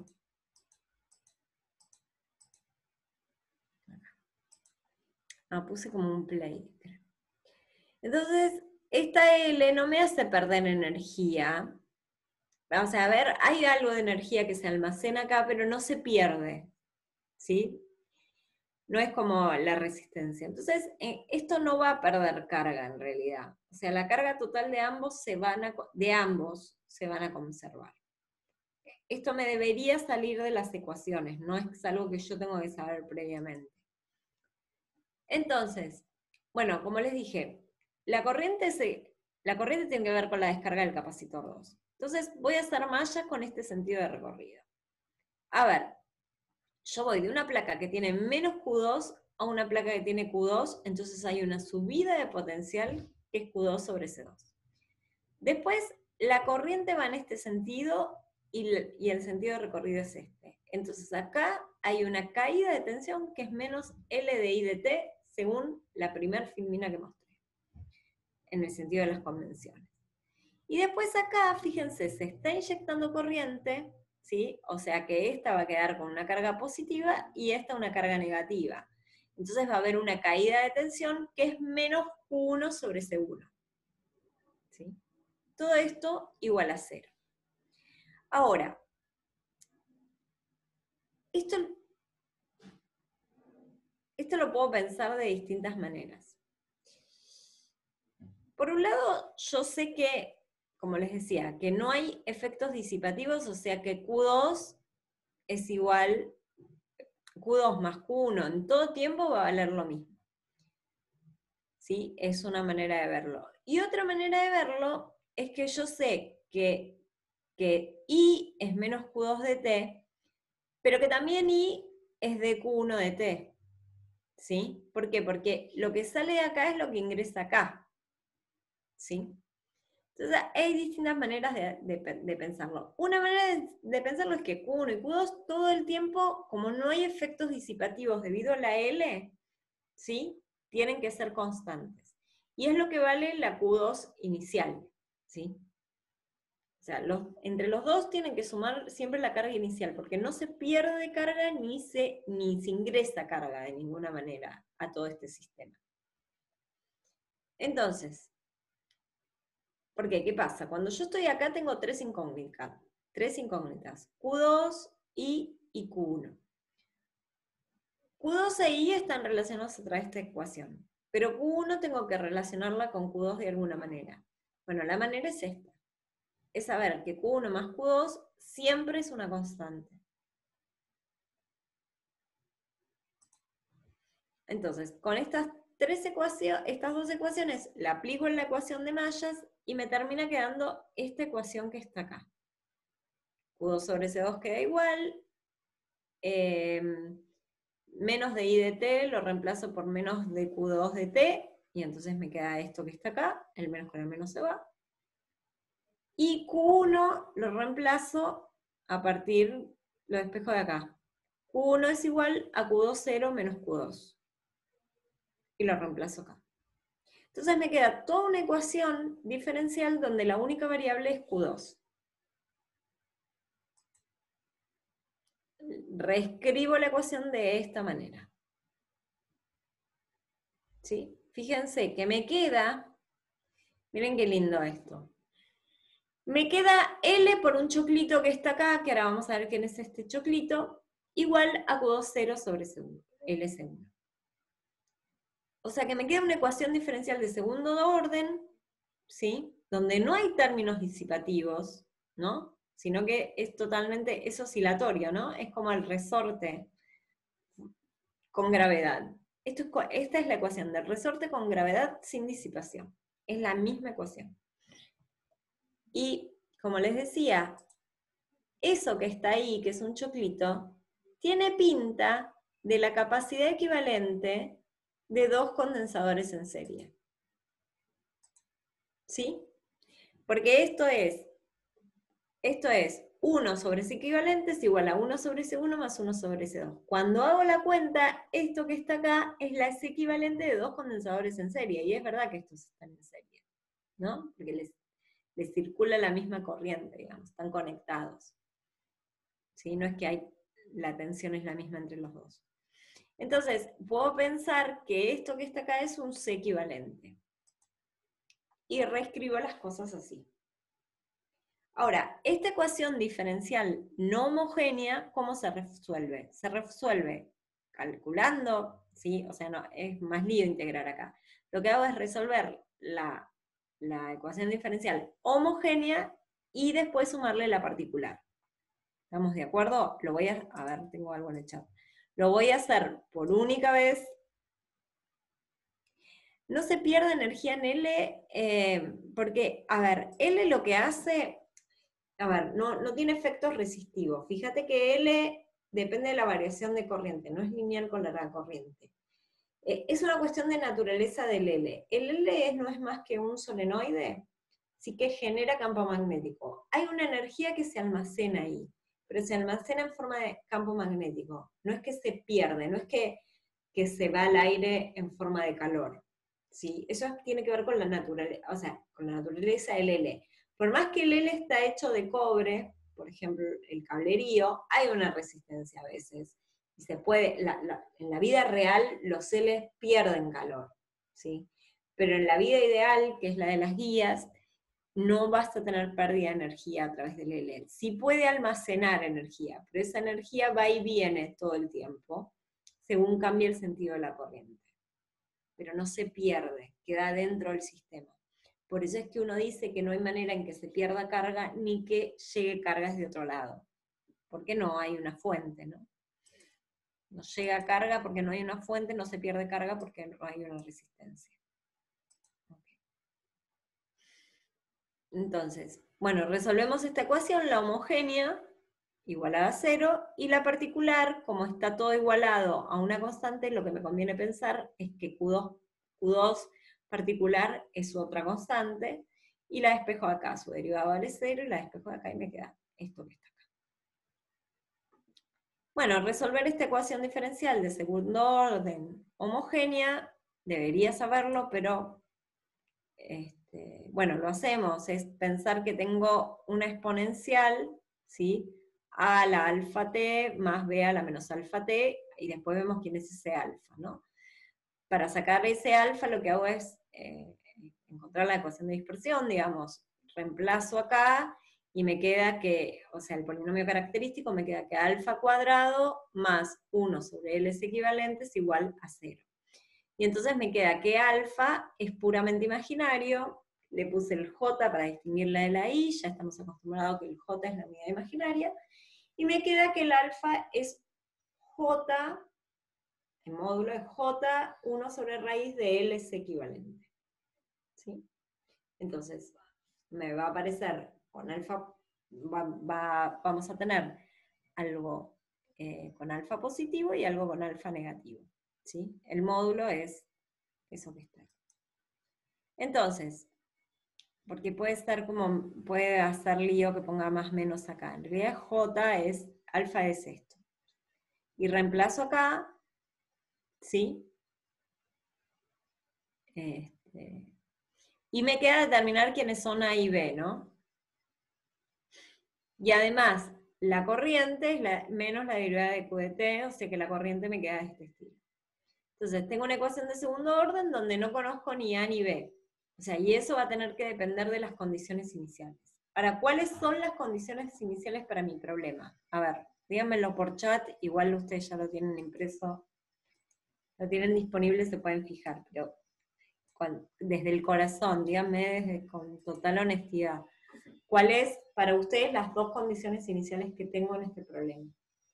Puse como un play. Entonces, esta L no me hace perder energía. O sea, a ver, hay algo de energía que se almacena acá, pero no se pierde, ¿sí? No es como la resistencia. Entonces, esto no va a perder carga en realidad. O sea, la carga total de ambos se van a conservar. Esto me debería salir de las ecuaciones, no es algo que yo tengo que saber previamente. Entonces, bueno, como les dije, la corriente tiene que ver con la descarga del capacitor 2. Entonces, voy a hacer malla con este sentido de recorrido. A ver, yo voy de una placa que tiene menos Q2 a una placa que tiene Q2, entonces hay una subida de potencial que es Q2 sobre C2. Después, la corriente va en este sentido y el sentido de recorrido es este. Entonces acá hay una caída de tensión que es menos L de I de T según la primera filmina que mostré, en el sentido de las convenciones. Y después acá, fíjense, se está inyectando corriente, ¿sí? O sea que esta va a quedar con una carga positiva y esta una carga negativa. Entonces va a haber una caída de tensión que es menos Q1 sobre C1. ¿Sí? Todo esto igual a 0. Ahora, esto lo puedo pensar de distintas maneras. Por un lado, yo sé que como les decía, que no hay efectos disipativos, o sea que Q2 es igual, Q2 más Q1 en todo tiempo va a valer lo mismo. ¿Sí? Es una manera de verlo. Y otra manera de verlo es que yo sé que I es menos Q2 de T, pero que también I es de Q1 de T. ¿Sí? ¿Por qué? Porque lo que sale de acá es lo que ingresa acá. ¿Sí? Entonces hay distintas maneras de pensarlo. Una manera de pensarlo es que Q1 y Q2 todo el tiempo, como no hay efectos disipativos debido a la L, ¿sí? Tienen que ser constantes. Y es lo que vale la Q2 inicial, ¿sí? O sea, entre los dos tienen que sumar siempre la carga inicial, porque no se pierde carga ni se ingresa carga de ninguna manera a todo este sistema. Entonces, ¿por qué? ¿Qué pasa? Cuando yo estoy acá tengo tres incógnitas, Q2, I y Q1. Q2 e I están relacionados a través de esta ecuación, pero Q1 tengo que relacionarla con Q2 de alguna manera. Bueno, la manera es esta, es saber que Q1 más Q2 siempre es una constante. Entonces, con estas dos ecuaciones, la aplico en la ecuación de mallas y me termina quedando esta ecuación que está acá. Q2 sobre C2 queda igual, menos de I de T lo reemplazo por menos de Q2 de T, y entonces me queda esto que está acá, el menos con el menos se va. Y Q1 lo reemplazo a partir, lo despejo de acá. Q1 es igual a Q2 0 menos Q2. Y lo reemplazo acá. Entonces me queda toda una ecuación diferencial donde la única variable es Q2. Reescribo la ecuación de esta manera. ¿Sí? Fíjense que me queda, miren qué lindo esto. Me queda L por un choclito que está acá, que ahora vamos a ver quién es este choclito, igual a Q2 0 sobre L segundo. O sea que me queda una ecuación diferencial de segundo orden, ¿sí? Donde no hay términos disipativos, ¿no? Sino que es totalmente, es oscilatorio, ¿no? Es como el resorte con gravedad. Esta es la ecuación del resorte con gravedad sin disipación. Es la misma ecuación. Y, como les decía, eso que está ahí, que es un choclito, tiene pinta de la capacidad equivalente de dos condensadores en serie. ¿Sí? Porque esto es 1 sobre C equivalente es igual a 1 sobre C1 más 1 sobre C2. Cuando hago la cuenta, esto que está acá es la C equivalente de dos condensadores en serie, y es verdad que estos están en serie, ¿no? Porque les circula la misma corriente, digamos, están conectados. ¿Sí? No es que la tensión es la misma entre los dos. Entonces, puedo pensar que esto que está acá es un C equivalente. Y reescribo las cosas así. Ahora, esta ecuación diferencial no homogénea, ¿cómo se resuelve? Se resuelve calculando, ¿sí? O sea, no, es más lío integrar acá. Lo que hago es resolver la ecuación diferencial homogénea y después sumarle la particular. ¿Estamos de acuerdo? Lo voy a ver, tengo algo en el chat. Lo voy a hacer por única vez. No se pierde energía en L, porque, a ver, L lo que hace, a ver, no tiene efectos resistivos. Fíjate que L depende de la variación de corriente, no es lineal con la corriente. Es una cuestión de naturaleza del L. El L no es más que un solenoide, sí que genera campo magnético. Hay una energía que se almacena ahí, pero se almacena en forma de campo magnético. No es que se pierde, no es que se va al aire en forma de calor. ¿Sí? Eso tiene que ver con la naturaleza, o sea, con la naturaleza del L. Por más que el L está hecho de cobre, por ejemplo, el cablerío, hay una resistencia a veces. Y se puede, en la vida real los L pierden calor, ¿sí? Pero en la vida ideal, que es la de las guías, no vas a tener pérdida de energía a través del L. Sí puede almacenar energía, pero esa energía va y viene todo el tiempo, según cambie el sentido de la corriente. Pero no se pierde, queda dentro del sistema. Por eso es que uno dice que no hay manera en que se pierda carga ni que llegue cargas de otro lado, porque no hay una fuente, ¿no? No llega carga porque no hay una fuente, no se pierde carga porque no hay una resistencia. Okay. Entonces, bueno, resolvemos esta ecuación, la homogénea igualada a 0, y la particular, como está todo igualado a una constante, lo que me conviene pensar es que Q2 particular es su otra constante, y la despejo de acá, su derivada vale 0, y la despejo de acá y me queda esto que está acá. Bueno, resolver esta ecuación diferencial de segundo orden homogénea, debería saberlo, pero bueno, lo hacemos, es pensar que tengo una exponencial, ¿sí? A la alfa t más b a la menos alfa t, y después vemos quién es ese alfa, ¿no? Para sacar ese alfa lo que hago es encontrar la ecuación de dispersión, digamos, reemplazo acá, y me queda que, o sea, el polinomio característico me queda que alfa cuadrado más 1 sobre L es equivalente es igual a 0. Y entonces me queda que alfa es puramente imaginario, le puse el j para distinguirla de la i, ya estamos acostumbrados que el j es la unidad imaginaria, y me queda que el alfa es j, el módulo es j, 1 sobre raíz de L es equivalente. ¿Sí? Entonces, me va a aparecer con alfa, vamos a tener algo con alfa positivo y algo con alfa negativo. ¿Sí? El módulo es eso que está ahí. Entonces, porque puede estar como, puede hacer lío que ponga más menos acá. En realidad J es, alfa es esto. Y reemplazo acá, ¿sí? Y me queda determinar quiénes son A y B, ¿no? Y además, la corriente es menos la derivada de Q de T, o sea que la corriente me queda de este estilo. Entonces, tengo una ecuación de segundo orden donde no conozco ni A ni B. O sea, y eso va a tener que depender de las condiciones iniciales. Ahora, ¿cuáles son las condiciones iniciales para mi problema? A ver, díganmelo por chat, igual ustedes ya lo tienen impreso, lo tienen disponible, se pueden fijar, pero desde el corazón, díganme con total honestidad, ¿cuáles para ustedes las dos condiciones iniciales que tengo en este problema?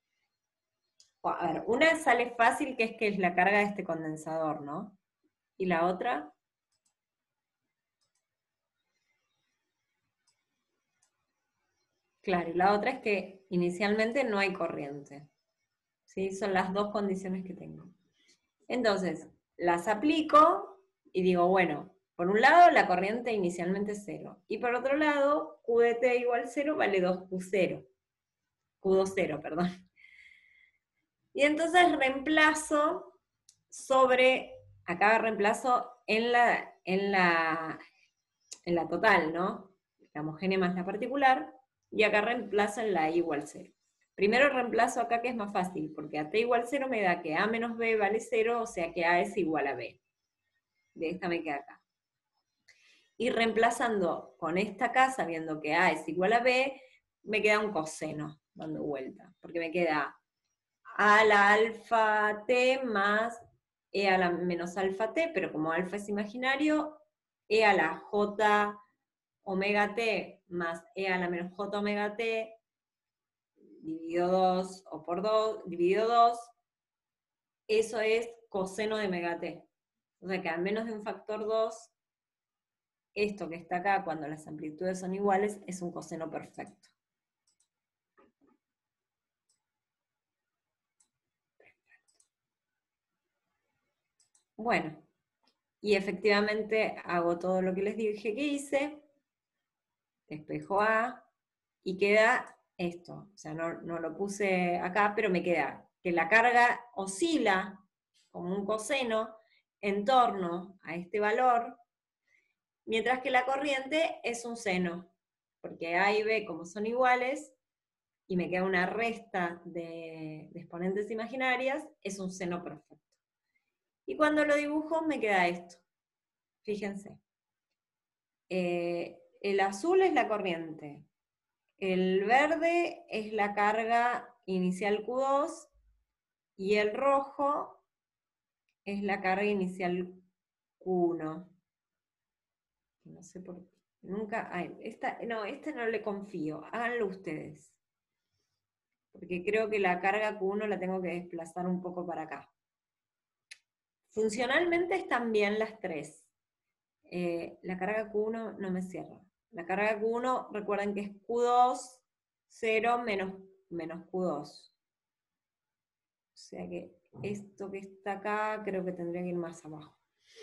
A ver, una sale fácil, que es la carga de este condensador, ¿no? ¿Y la otra? Claro, y la otra es que inicialmente no hay corriente. ¿Sí? Son las dos condiciones que tengo. Entonces, las aplico y digo, bueno, por un lado la corriente inicialmente es 0, y por otro lado, Q de T igual 0 vale 2Q0, Q2 0, perdón. Y entonces reemplazo sobre, acá reemplazo en la total, ¿no? La homogénea más la particular, y acá reemplazo en la I igual 0. Primero reemplazo acá, que es más fácil, porque a t igual 0 me da que a menos b vale 0, o sea que a es igual a b. De esta me queda acá. Y reemplazando con esta acá, sabiendo que a es igual a b, me queda un coseno dando vuelta, porque me queda a la alfa t más e a la menos alfa t, pero como alfa es imaginario, e a la j omega t más e a la menos j omega t dividido 2 o por 2, dividido 2, eso es coseno de omega t. O sea que al menos de un factor 2, esto que está acá, cuando las amplitudes son iguales, es un coseno perfecto. Bueno, y efectivamente hago todo lo que les dije que hice, despejo A, y queda esto. O sea, no lo puse acá, pero me queda que la carga oscila como un coseno en torno a este valor, mientras que la corriente es un seno, porque A y B, como son iguales, y me queda una resta de exponentes imaginarias, es un seno perfecto. Y cuando lo dibujo me queda esto. Fíjense. El azul es la corriente, el verde es la carga inicial Q2, y el rojo es la carga inicial Q1. No sé por qué. Nunca, ay, esta no le confío, háganlo ustedes. Porque creo que la carga Q1 la tengo que desplazar un poco para acá. Funcionalmente están bien las tres. La carga Q1 no me cierra. La carga Q1, recuerden que es Q2, 0 menos Q2. O sea que esto que está acá, creo que tendría que ir más abajo.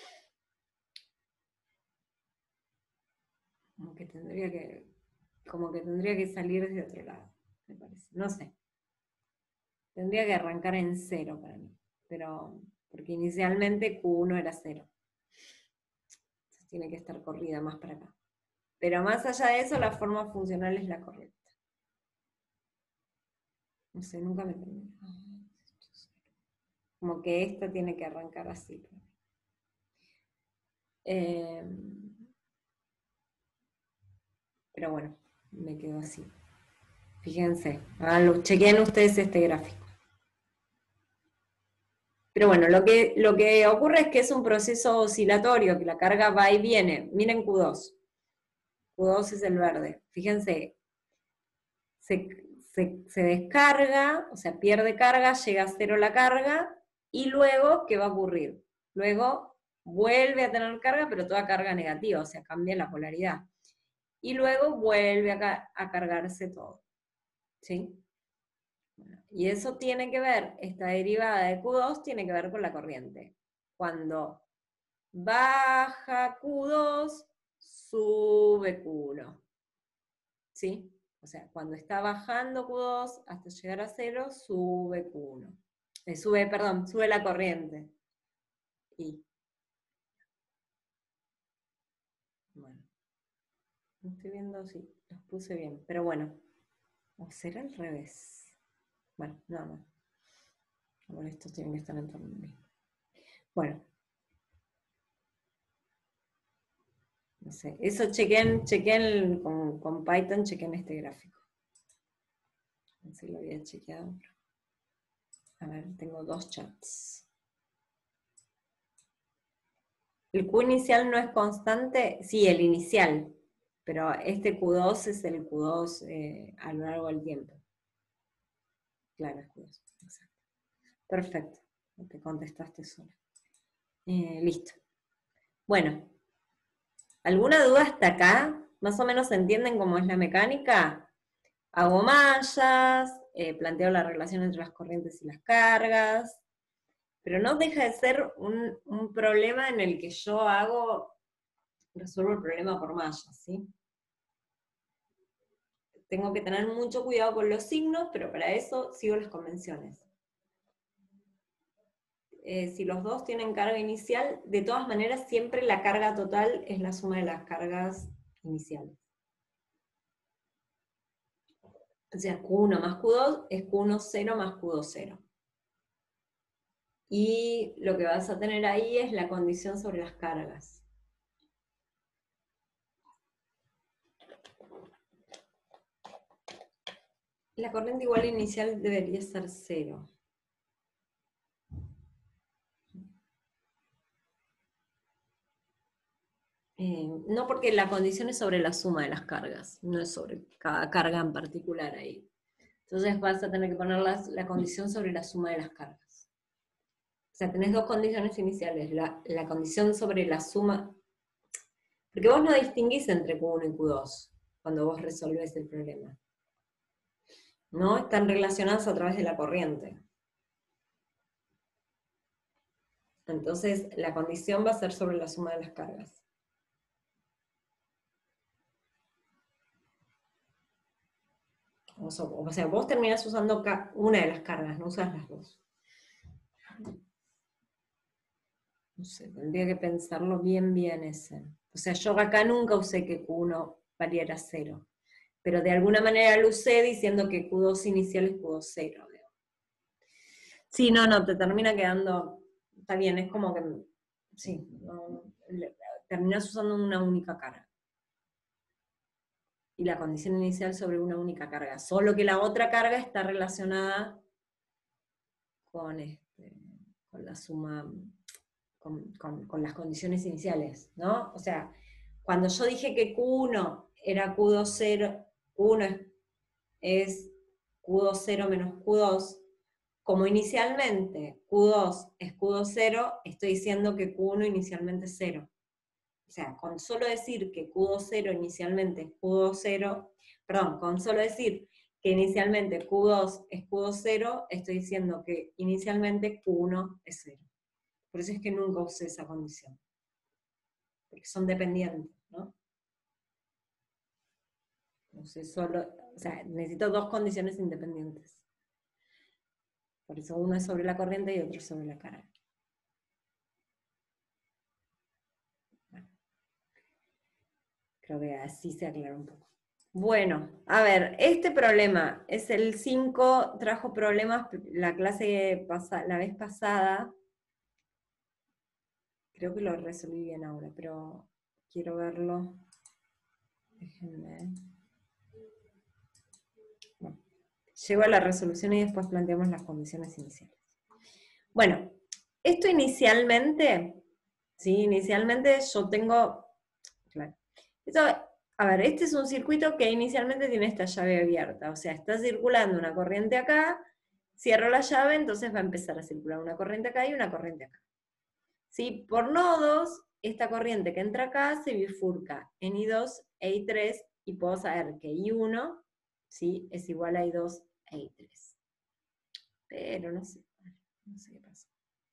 Como que tendría que salir desde otro lado, me parece. No sé. Tendría que arrancar en 0 para mí. Pero, porque inicialmente Q1 era 0. Entonces tiene que estar corrida más para acá. Pero más allá de eso, la forma funcional es la correcta. No sé, nunca me termino. Como que esta tiene que arrancar así. Pero bueno, me quedo así. Fíjense, chequeen ustedes este gráfico. Pero bueno, lo que ocurre es que es un proceso oscilatorio, que la carga va y viene. Miren Q2. Q2 es el verde. Fíjense, se descarga, o sea, pierde carga, llega a 0 la carga, y luego, ¿qué va a ocurrir? Luego vuelve a tener carga, pero toda carga negativa, o sea, cambia la polaridad. Y luego vuelve a cargarse todo. ¿Sí? Bueno, y eso tiene que ver, esta derivada de Q2 tiene que ver con la corriente. Cuando baja Q2, sube Q1. ¿Sí? O sea, cuando está bajando Q2 hasta llegar a 0, sube Q1. Sube la corriente. Y, bueno, no estoy viendo si los puse bien, pero bueno, o será al revés. Bueno, no. Bueno, estos tienen que estar en torno a mí. Bueno. No sé, eso chequen con Python, chequen este gráfico. No sé si lo había chequeado. A ver, tengo dos chats. ¿El Q inicial no es constante? Sí, el inicial, pero este Q2 es el Q2 a lo largo del tiempo. Claro, es Q2, exacto. Perfecto, te contestaste sola. Listo. Bueno, ¿alguna duda hasta acá? ¿Más o menos entienden cómo es la mecánica? Hago mallas, planteo la relación entre las corrientes y las cargas, pero no deja de ser un problema en el que yo resuelvo el problema por mallas, ¿sí? Tengo que tener mucho cuidado con los signos, pero para eso sigo las convenciones. Si los dos tienen carga inicial, de todas maneras siempre la carga total es la suma de las cargas iniciales. O sea, Q1 más Q2 es Q1 0 más Q2 0. Y lo que vas a tener ahí es la condición sobre las cargas. La corriente igual inicial debería ser 0. No, porque la condición es sobre la suma de las cargas, no es sobre cada carga en particular ahí. Entonces vas a tener que poner la condición sobre la suma de las cargas. O sea, tenés dos condiciones iniciales, la condición sobre la suma, porque vos no distinguís entre Q1 y Q2 cuando vos resolvés el problema. ¿No? Están relacionadas a través de la corriente. Entonces, la condición va a ser sobre la suma de las cargas. O sea, vos terminás usando una de las cargas, no usas las dos. No sé, tendría que pensarlo bien ese. O sea, yo acá nunca usé que Q1 valiera 0. Pero de alguna manera lo usé diciendo que Q2 inicial es Q2 0. Sí, no, te termina quedando, está bien, es como que, sí, terminás usando una única carga. Y la condición inicial sobre una única carga, solo que la otra carga está relacionada con la suma, con las condiciones iniciales, ¿no? O sea, cuando yo dije que Q1 era Q2 0, Q1 es Q2 0 menos Q2, como inicialmente Q2 es Q2 0, estoy diciendo que Q1 inicialmente es 0. O sea, con solo decir que Q2 0 inicialmente es Q2 0, perdón, con solo decir que inicialmente Q2 es Q2 0, estoy diciendo que inicialmente Q1 es 0. Por eso es que nunca usé esa condición. Porque son dependientes, ¿no? Entonces solo, o sea, necesito dos condiciones independientes. Por eso uno es sobre la corriente y otro sobre la carga. Bueno, creo que así se aclara un poco. Bueno, a ver, este problema es el 5, trajo problemas la clase la vez pasada. Creo que lo resolví bien ahora, pero quiero verlo. Déjenme. Bueno, llego a la resolución y después planteamos las condiciones iniciales. Bueno, esto inicialmente, ¿sí? Inicialmente yo tengo, claro, esto, a ver, este es un circuito que inicialmente tiene esta llave abierta, o sea, está circulando una corriente acá, cierro la llave, entonces va a empezar a circular una corriente acá y una corriente acá. ¿Sí? Por nodos, esta corriente que entra acá se bifurca en I2 e I3, y puedo saber que I1, ¿sí?, es igual a I2 e I3. Pero no sé qué pasa.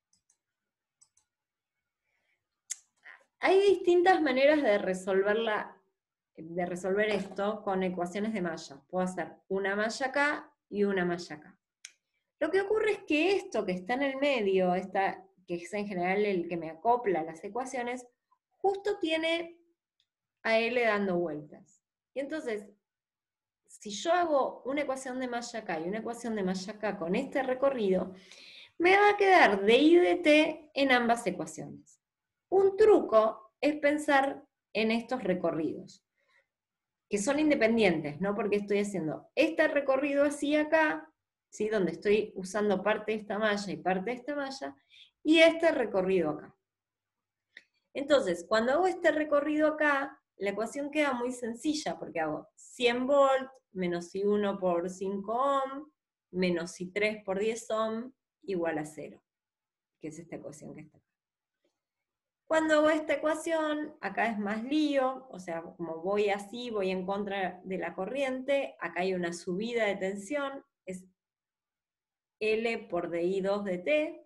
Hay distintas maneras de resolver esto con ecuaciones de malla. Puedo hacer una malla acá y una malla acá. Lo que ocurre es que esto que está en el medio, que es en general el que me acopla las ecuaciones, justo tiene a L dando vueltas. Y entonces, si yo hago una ecuación de malla acá y una ecuación de malla acá con este recorrido, me va a quedar de I de T en ambas ecuaciones. Un truco es pensar en estos recorridos, que son independientes, ¿no? Porque estoy haciendo este recorrido así acá, ¿sí?, donde estoy usando parte de esta malla y parte de esta malla, y este recorrido acá. Entonces, cuando hago este recorrido acá, la ecuación queda muy sencilla, porque hago 100 volt menos I1 por 5 ohm, menos I3 por 10 ohm, igual a 0, que es esta ecuación que está acá. Cuando hago esta ecuación, acá es más lío, o sea, como voy así, voy en contra de la corriente, acá hay una subida de tensión, es L por dI2 de T,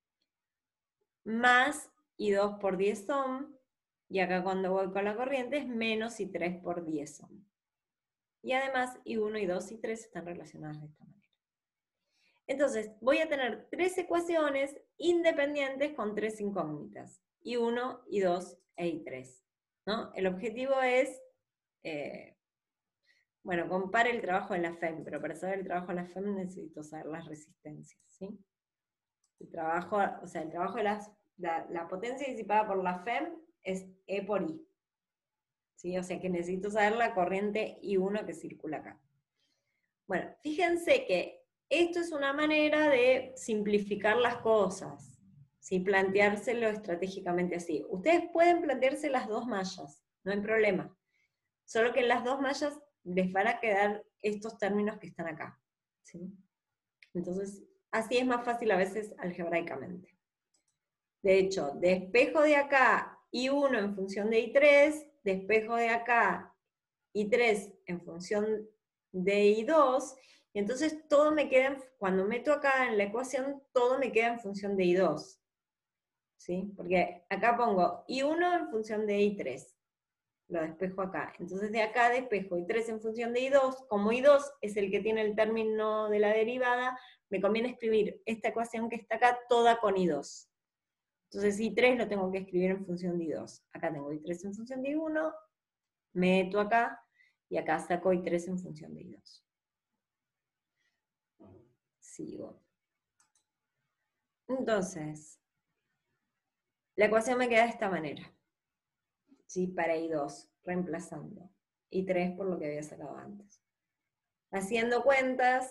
más I2 por 10 ohm, y acá cuando voy con la corriente es menos I3 por 10 ohm. Y además I1, I2 y I3 están relacionadas de esta manera. Entonces, voy a tener tres ecuaciones independientes con tres incógnitas. I1, I2 e I3. ¿No? El objetivo es, bueno, compare el trabajo de la FEM, pero para saber el trabajo de la FEM necesito saber las resistencias, ¿sí? El trabajo, o sea, el trabajo de la potencia disipada por la FEM es E por I. ¿Sí? O sea que necesito saber la corriente I1 que circula acá. Bueno, fíjense que esto es una manera de simplificar las cosas, ¿sí? Planteárselo estratégicamente así. Ustedes pueden plantearse las dos mallas, no hay problema. Solo que en las dos mallas les van a quedar estos términos que están acá, ¿sí? Entonces, así es más fácil a veces algebraicamente. De hecho, despejo de acá I1 en función de I3, despejo de acá I3 en función de I2, y entonces todo me queda, cuando meto acá en la ecuación, todo me queda en función de I2. ¿Sí? Porque acá pongo I1 en función de I3, lo despejo acá. Entonces de acá despejo I3 en función de I2, como I2 es el que tiene el término de la derivada, me conviene escribir esta ecuación que está acá toda con I2. Entonces I3 lo tengo que escribir en función de I2. Acá tengo I3 en función de I1, meto acá, y acá saco I3 en función de I2. Sigo. Entonces, la ecuación me queda de esta manera. ¿Sí? Para I2, reemplazando I3 por lo que había sacado antes. Haciendo cuentas,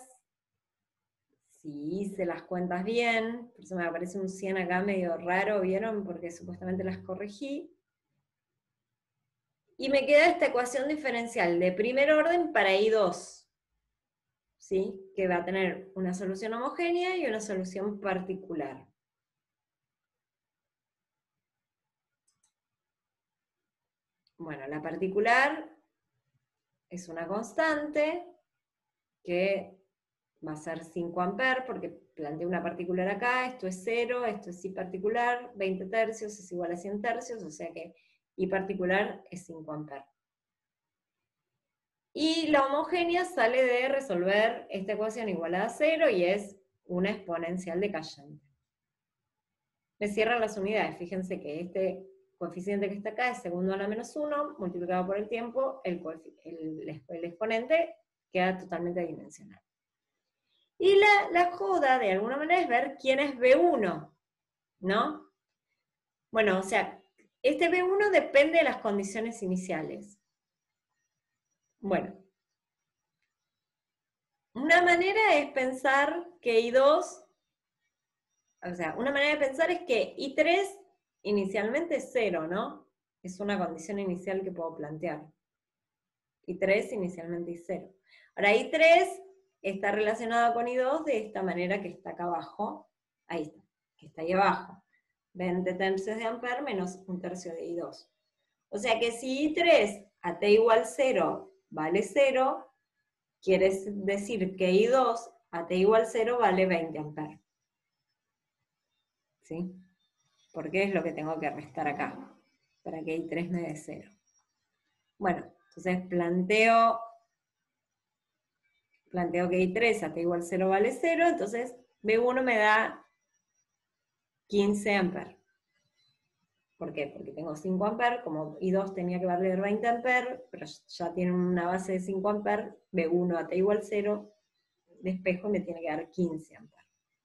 si hice las cuentas bien, por eso me aparece un 100 acá medio raro, ¿vieron? Porque supuestamente las corregí. Y me queda esta ecuación diferencial de primer orden para I2, ¿sí? Que va a tener una solución homogénea y una solución particular. Bueno, la particular es una constante que va a ser 5 amperes, porque planteé una particular acá, esto es 0, esto es I particular, 20 tercios es igual a 100 tercios, o sea que I particular es 5 amperes. Y la homogénea sale de resolver esta ecuación igualada a 0 y es una exponencial decayente. Me cierran las unidades, fíjense que este coeficiente que está acá es segundo a la menos 1, multiplicado por el tiempo, el exponente queda totalmente dimensional. Y la joda, de alguna manera, es ver quién es B1, ¿no? Bueno, o sea, este B1 depende de las condiciones iniciales. Bueno, una manera es pensar que I2, o sea, una manera de pensar es que I3 inicialmente es 0, ¿no? Es una condición inicial que puedo plantear. I3 inicialmente es 0. Ahora, I3 está relacionado con I2 de esta manera que está acá abajo. Ahí está, que está ahí abajo. 20 tercios de amper menos 1 tercio de I2. O sea que si I3 a t igual 0 vale 0, quiere decir que I2 a t igual 0 vale 20 amperes. ¿Sí? Porque es lo que tengo que restar acá, para que I3 me dé 0. Bueno, entonces planteo que I3 a t igual 0 vale 0, entonces B1 me da 15 amperes. ¿Por qué? Porque tengo 5 amperes, como I2 tenía que valer 20 amperes, pero ya tiene una base de 5 amperes, B1 a t igual 0, despejo y me tiene que dar 15 amperes.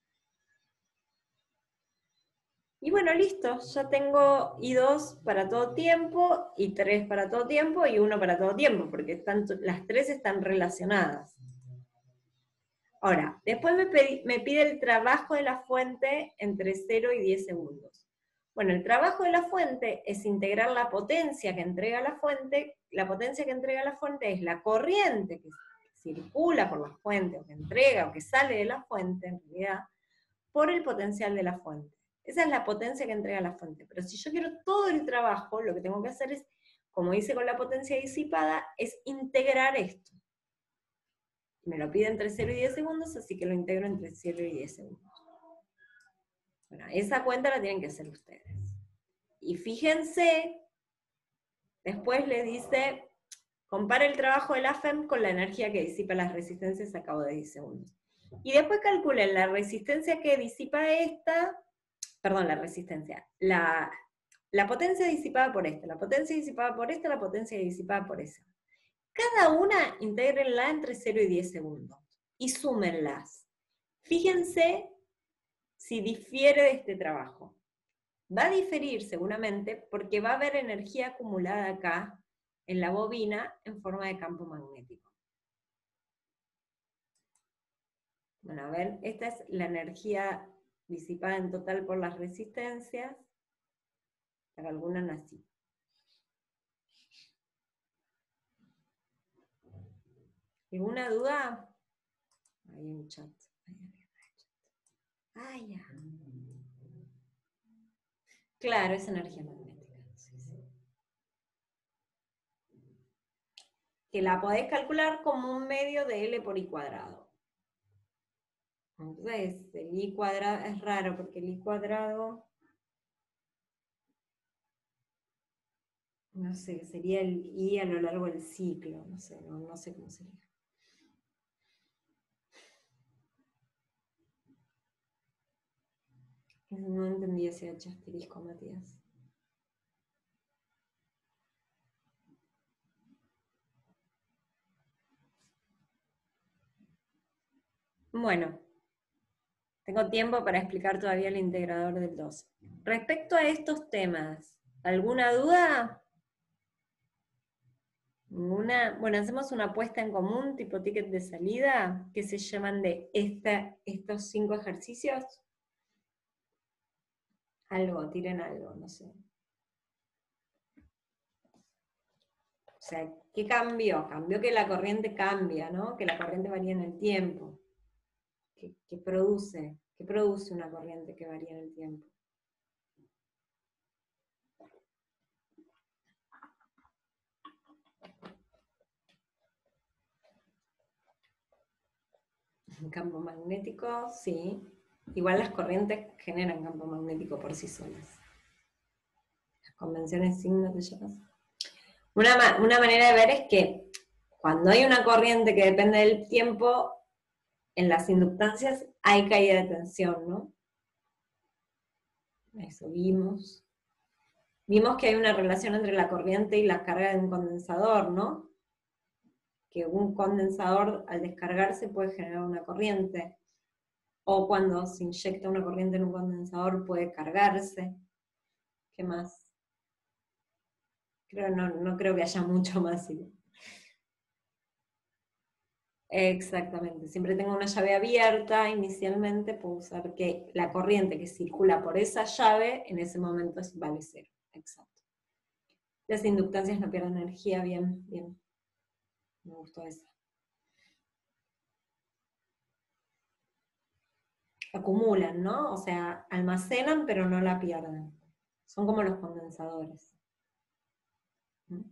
Y bueno, listo, ya tengo I2 para todo tiempo, I3 para todo tiempo y 1 para todo tiempo, porque las tres están relacionadas. Ahora, después me pide el trabajo de la fuente entre 0 y 10 segundos. Bueno, el trabajo de la fuente es integrar la potencia que entrega la fuente. La potencia que entrega la fuente es la corriente que circula por la fuente, o que entrega, o que sale de la fuente, en realidad, por el potencial de la fuente. Esa es la potencia que entrega la fuente. Pero si yo quiero todo el trabajo, lo que tengo que hacer es, como hice con la potencia disipada, es integrar esto. Me lo pide entre 0 y 10 segundos, así que lo integro entre 0 y 10 segundos. Bueno, esa cuenta la tienen que hacer ustedes. Y fíjense, después le dice, compara el trabajo de la FEM con la energía que disipa las resistencias a cabo de 10 segundos. Y después calculen la resistencia que disipa esta, perdón, la resistencia, la potencia disipada por esta, la potencia disipada por esta, la potencia disipada por esa. Cada una intégrenla entre 0 y 10 segundos y súmenlas. Fíjense si difiere de este trabajo. Va a diferir seguramente porque va a haber energía acumulada acá en la bobina en forma de campo magnético. Bueno, a ver, esta es la energía disipada en total por las resistencias. La calculan así. ¿Alguna duda? Hay un chat. Ah, ya. Claro, es energía magnética. Sí, sí. Que la podés calcular como un medio de L por I cuadrado. Entonces, el I cuadrado es raro porque el I cuadrado, no sé, sería el I a lo largo del ciclo, no sé, no sé cómo sería. No entendí ese H asterisco, Matías. Bueno, tengo tiempo para explicar todavía el integrador del 2. Respecto a estos temas, ¿alguna duda? ¿Ninguna? Bueno, hacemos una apuesta en común, tipo ticket de salida, que se llaman de estos 5 ejercicios. Algo, tiren algo, no sé. sea, ¿qué cambió? Cambió que la corriente cambia, ¿no? Que la corriente varía en el tiempo. ¿Qué produce? ¿Qué produce una corriente que varía en el tiempo? Un campo magnético, sí. Igual las corrientes generan campo magnético por sí solas. Las convenciones signos de llamas. Una manera de ver es que cuando hay una corriente que depende del tiempo, en las inductancias hay caída de tensión, ¿no? Eso vimos. Vimos que hay una relación entre la corriente y la carga de un condensador, ¿no? Que un condensador al descargarse puede generar una corriente. O cuando se inyecta una corriente en un condensador puede cargarse. ¿Qué más? No creo que haya mucho más. Exactamente. Siempre tengo una llave abierta, inicialmente puedo usar que la corriente que circula por esa llave en ese momento vale cero. Exacto. Las inductancias no pierden energía, bien, bien. Me gustó esa. Acumulan, ¿no? O sea, almacenan pero no la pierden. Son como los condensadores. ¿Mm?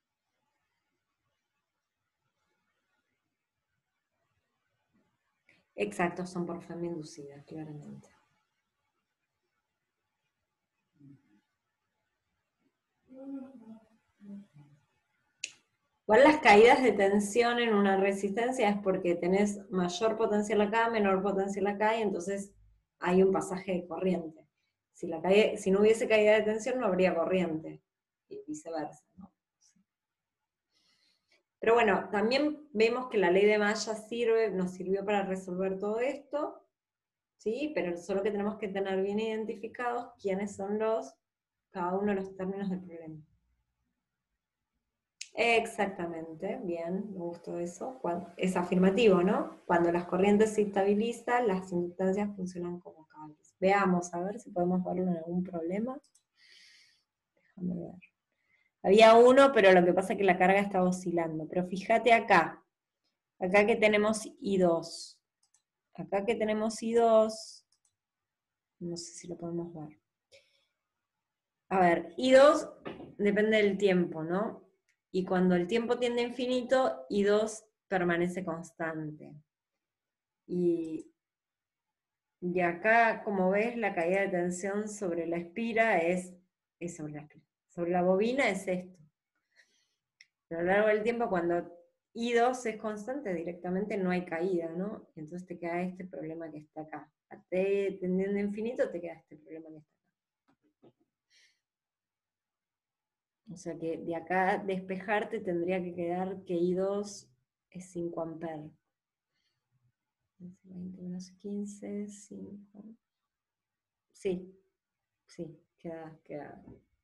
Exacto, son por forma inducida, claramente. Igual las caídas de tensión en una resistencia es porque tenés mayor potencial acá, menor potencial acá, y entonces hay un pasaje de corriente. Si no hubiese caída de tensión no habría corriente, y viceversa, ¿no? Pero bueno, también vemos que la ley de Maya nos sirvió para resolver todo esto, ¿sí? Pero solo que tenemos que tener bien identificados quiénes son cada uno de los términos del problema. Exactamente, bien, me gustó eso. Es afirmativo, ¿no? Cuando las corrientes se estabilizan, las inductancias funcionan como cables. Veamos, a ver si podemos verlo en algún problema. Déjame ver. Había uno, pero lo que pasa es que la carga estaba oscilando. Pero fíjate acá. Acá que tenemos I2. Acá que tenemos I2. No sé si lo podemos ver. A ver, I2 depende del tiempo, ¿no? Y cuando el tiempo tiende a infinito, I2 permanece constante. Y acá, como ves, la caída de tensión sobre la espira es sobre la espira. Sobre la bobina es esto. Pero a lo largo del tiempo, cuando I2 es constante, directamente no hay caída, ¿no? Entonces te queda este problema que está acá. A T tendiendo a infinito, te queda este problema que está acá. O sea que de acá despejarte tendría que quedar que I2 es 5 amperes. 20 menos 15, 5. Sí, sí, queda.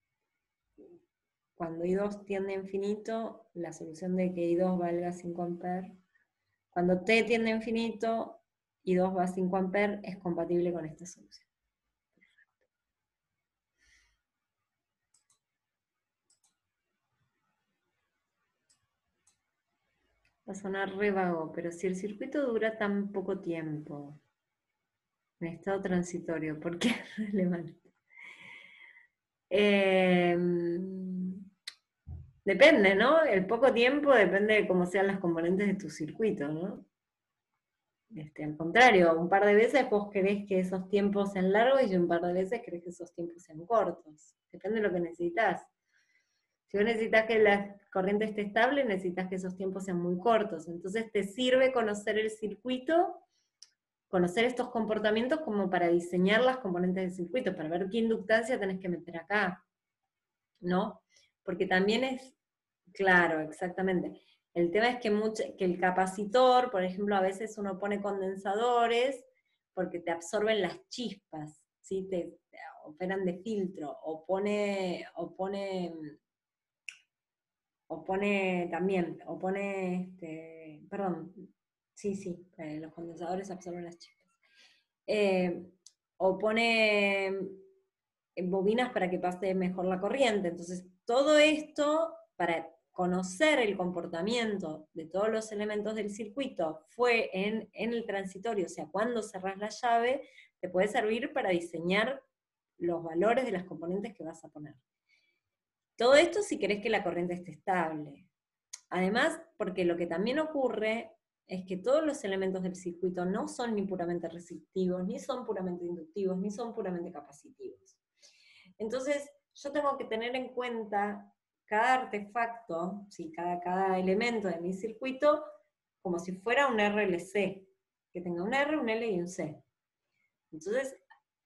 Cuando I2 tiende a infinito, la solución de que I2 valga 5 amperes. Cuando T tiende a infinito, I2 va a 5 amperes, es compatible con esta solución. Va a sonar re vago, pero si el circuito dura tan poco tiempo, en estado transitorio, ¿por qué es relevante? Depende, ¿no? El poco tiempo depende de cómo sean las componentes de tu circuito, ¿no? Al contrario, un par de veces vos querés que esos tiempos sean largos y un par de veces querés que esos tiempos sean cortos. Depende de lo que necesitas. Si vos necesitas que la corriente esté estable, necesitas que esos tiempos sean muy cortos. Entonces te sirve conocer el circuito, conocer estos comportamientos como para diseñar las componentes del circuito, para ver qué inductancia tenés que meter acá, ¿no? Porque también es, claro, exactamente. El tema es que el capacitor, por ejemplo, a veces uno pone condensadores porque te absorben las chispas, ¿sí? Te operan de filtro, perdón, sí, los condensadores absorben las chispas. O pone bobinas para que pase mejor la corriente. Entonces, todo esto, para conocer el comportamiento de todos los elementos del circuito fue en el transitorio, o sea, cuando cerrás la llave, te puede servir para diseñar los valores de las componentes que vas a poner. Todo esto si querés que la corriente esté estable. Además, porque lo que también ocurre es que todos los elementos del circuito no son ni puramente resistivos, ni son puramente inductivos, ni son puramente capacitivos. Entonces, yo tengo que tener en cuenta cada artefacto, ¿sí? cada elemento de mi circuito, como si fuera un RLC, que tenga un R, un L y un C. Entonces,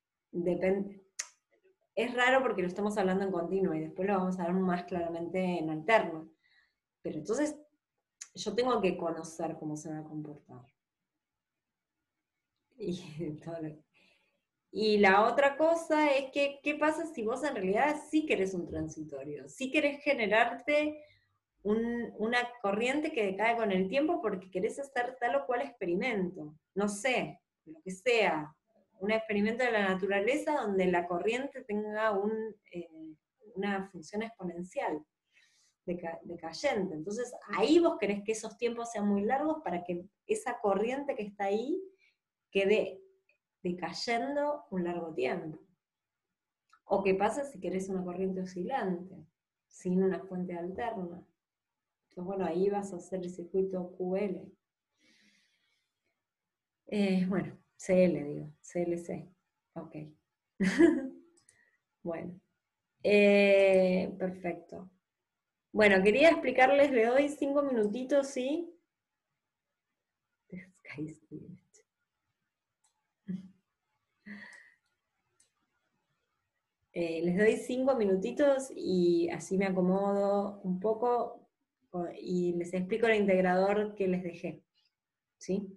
es raro porque lo estamos hablando en continuo, y después lo vamos a ver más claramente en alterno. Pero entonces, yo tengo que conocer cómo se va a comportar. Y la otra cosa es que, ¿qué pasa si vos en realidad sí querés un transitorio? Sí querés generarte una corriente que decae con el tiempo porque querés hacer tal o cual experimento. No sé, lo que sea. Un experimento de la naturaleza donde la corriente tenga una función exponencial, decayente. Entonces, ahí vos querés que esos tiempos sean muy largos para que esa corriente que está ahí quede decayendo un largo tiempo. ¿O qué pasa si querés una corriente oscilante, sin una fuente alterna? Entonces, bueno, ahí vas a hacer el circuito QL. Bueno, CL digo, CLC. Ok. Bueno. Perfecto. Bueno, quería explicarles, le doy 5 minutitos, ¿sí? Les doy 5 minutitos y así me acomodo un poco y les explico el integrador que les dejé, ¿sí?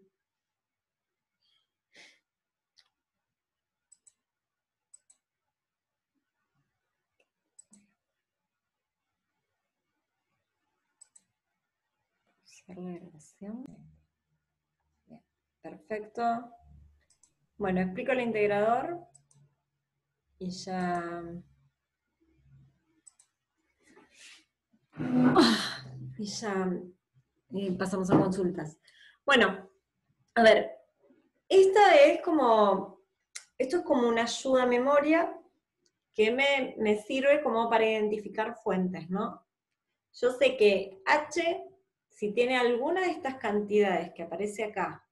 Cerrar la grabación. Bien, perfecto. Bueno, explico el integrador y ya... Y ya pasamos a consultas. Bueno, a ver, esto es como una ayuda a memoria que me sirve como para identificar fuentes, ¿no? Yo sé que H, si tiene alguna de estas cantidades que aparece acá,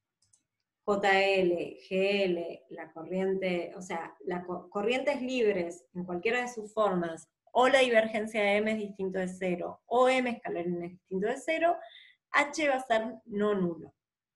JL, GL, la corriente, o sea, las corrientes libres en cualquiera de sus formas, o la divergencia de M es distinto de 0, o M escalar es distinto de 0, H va a ser no nulo.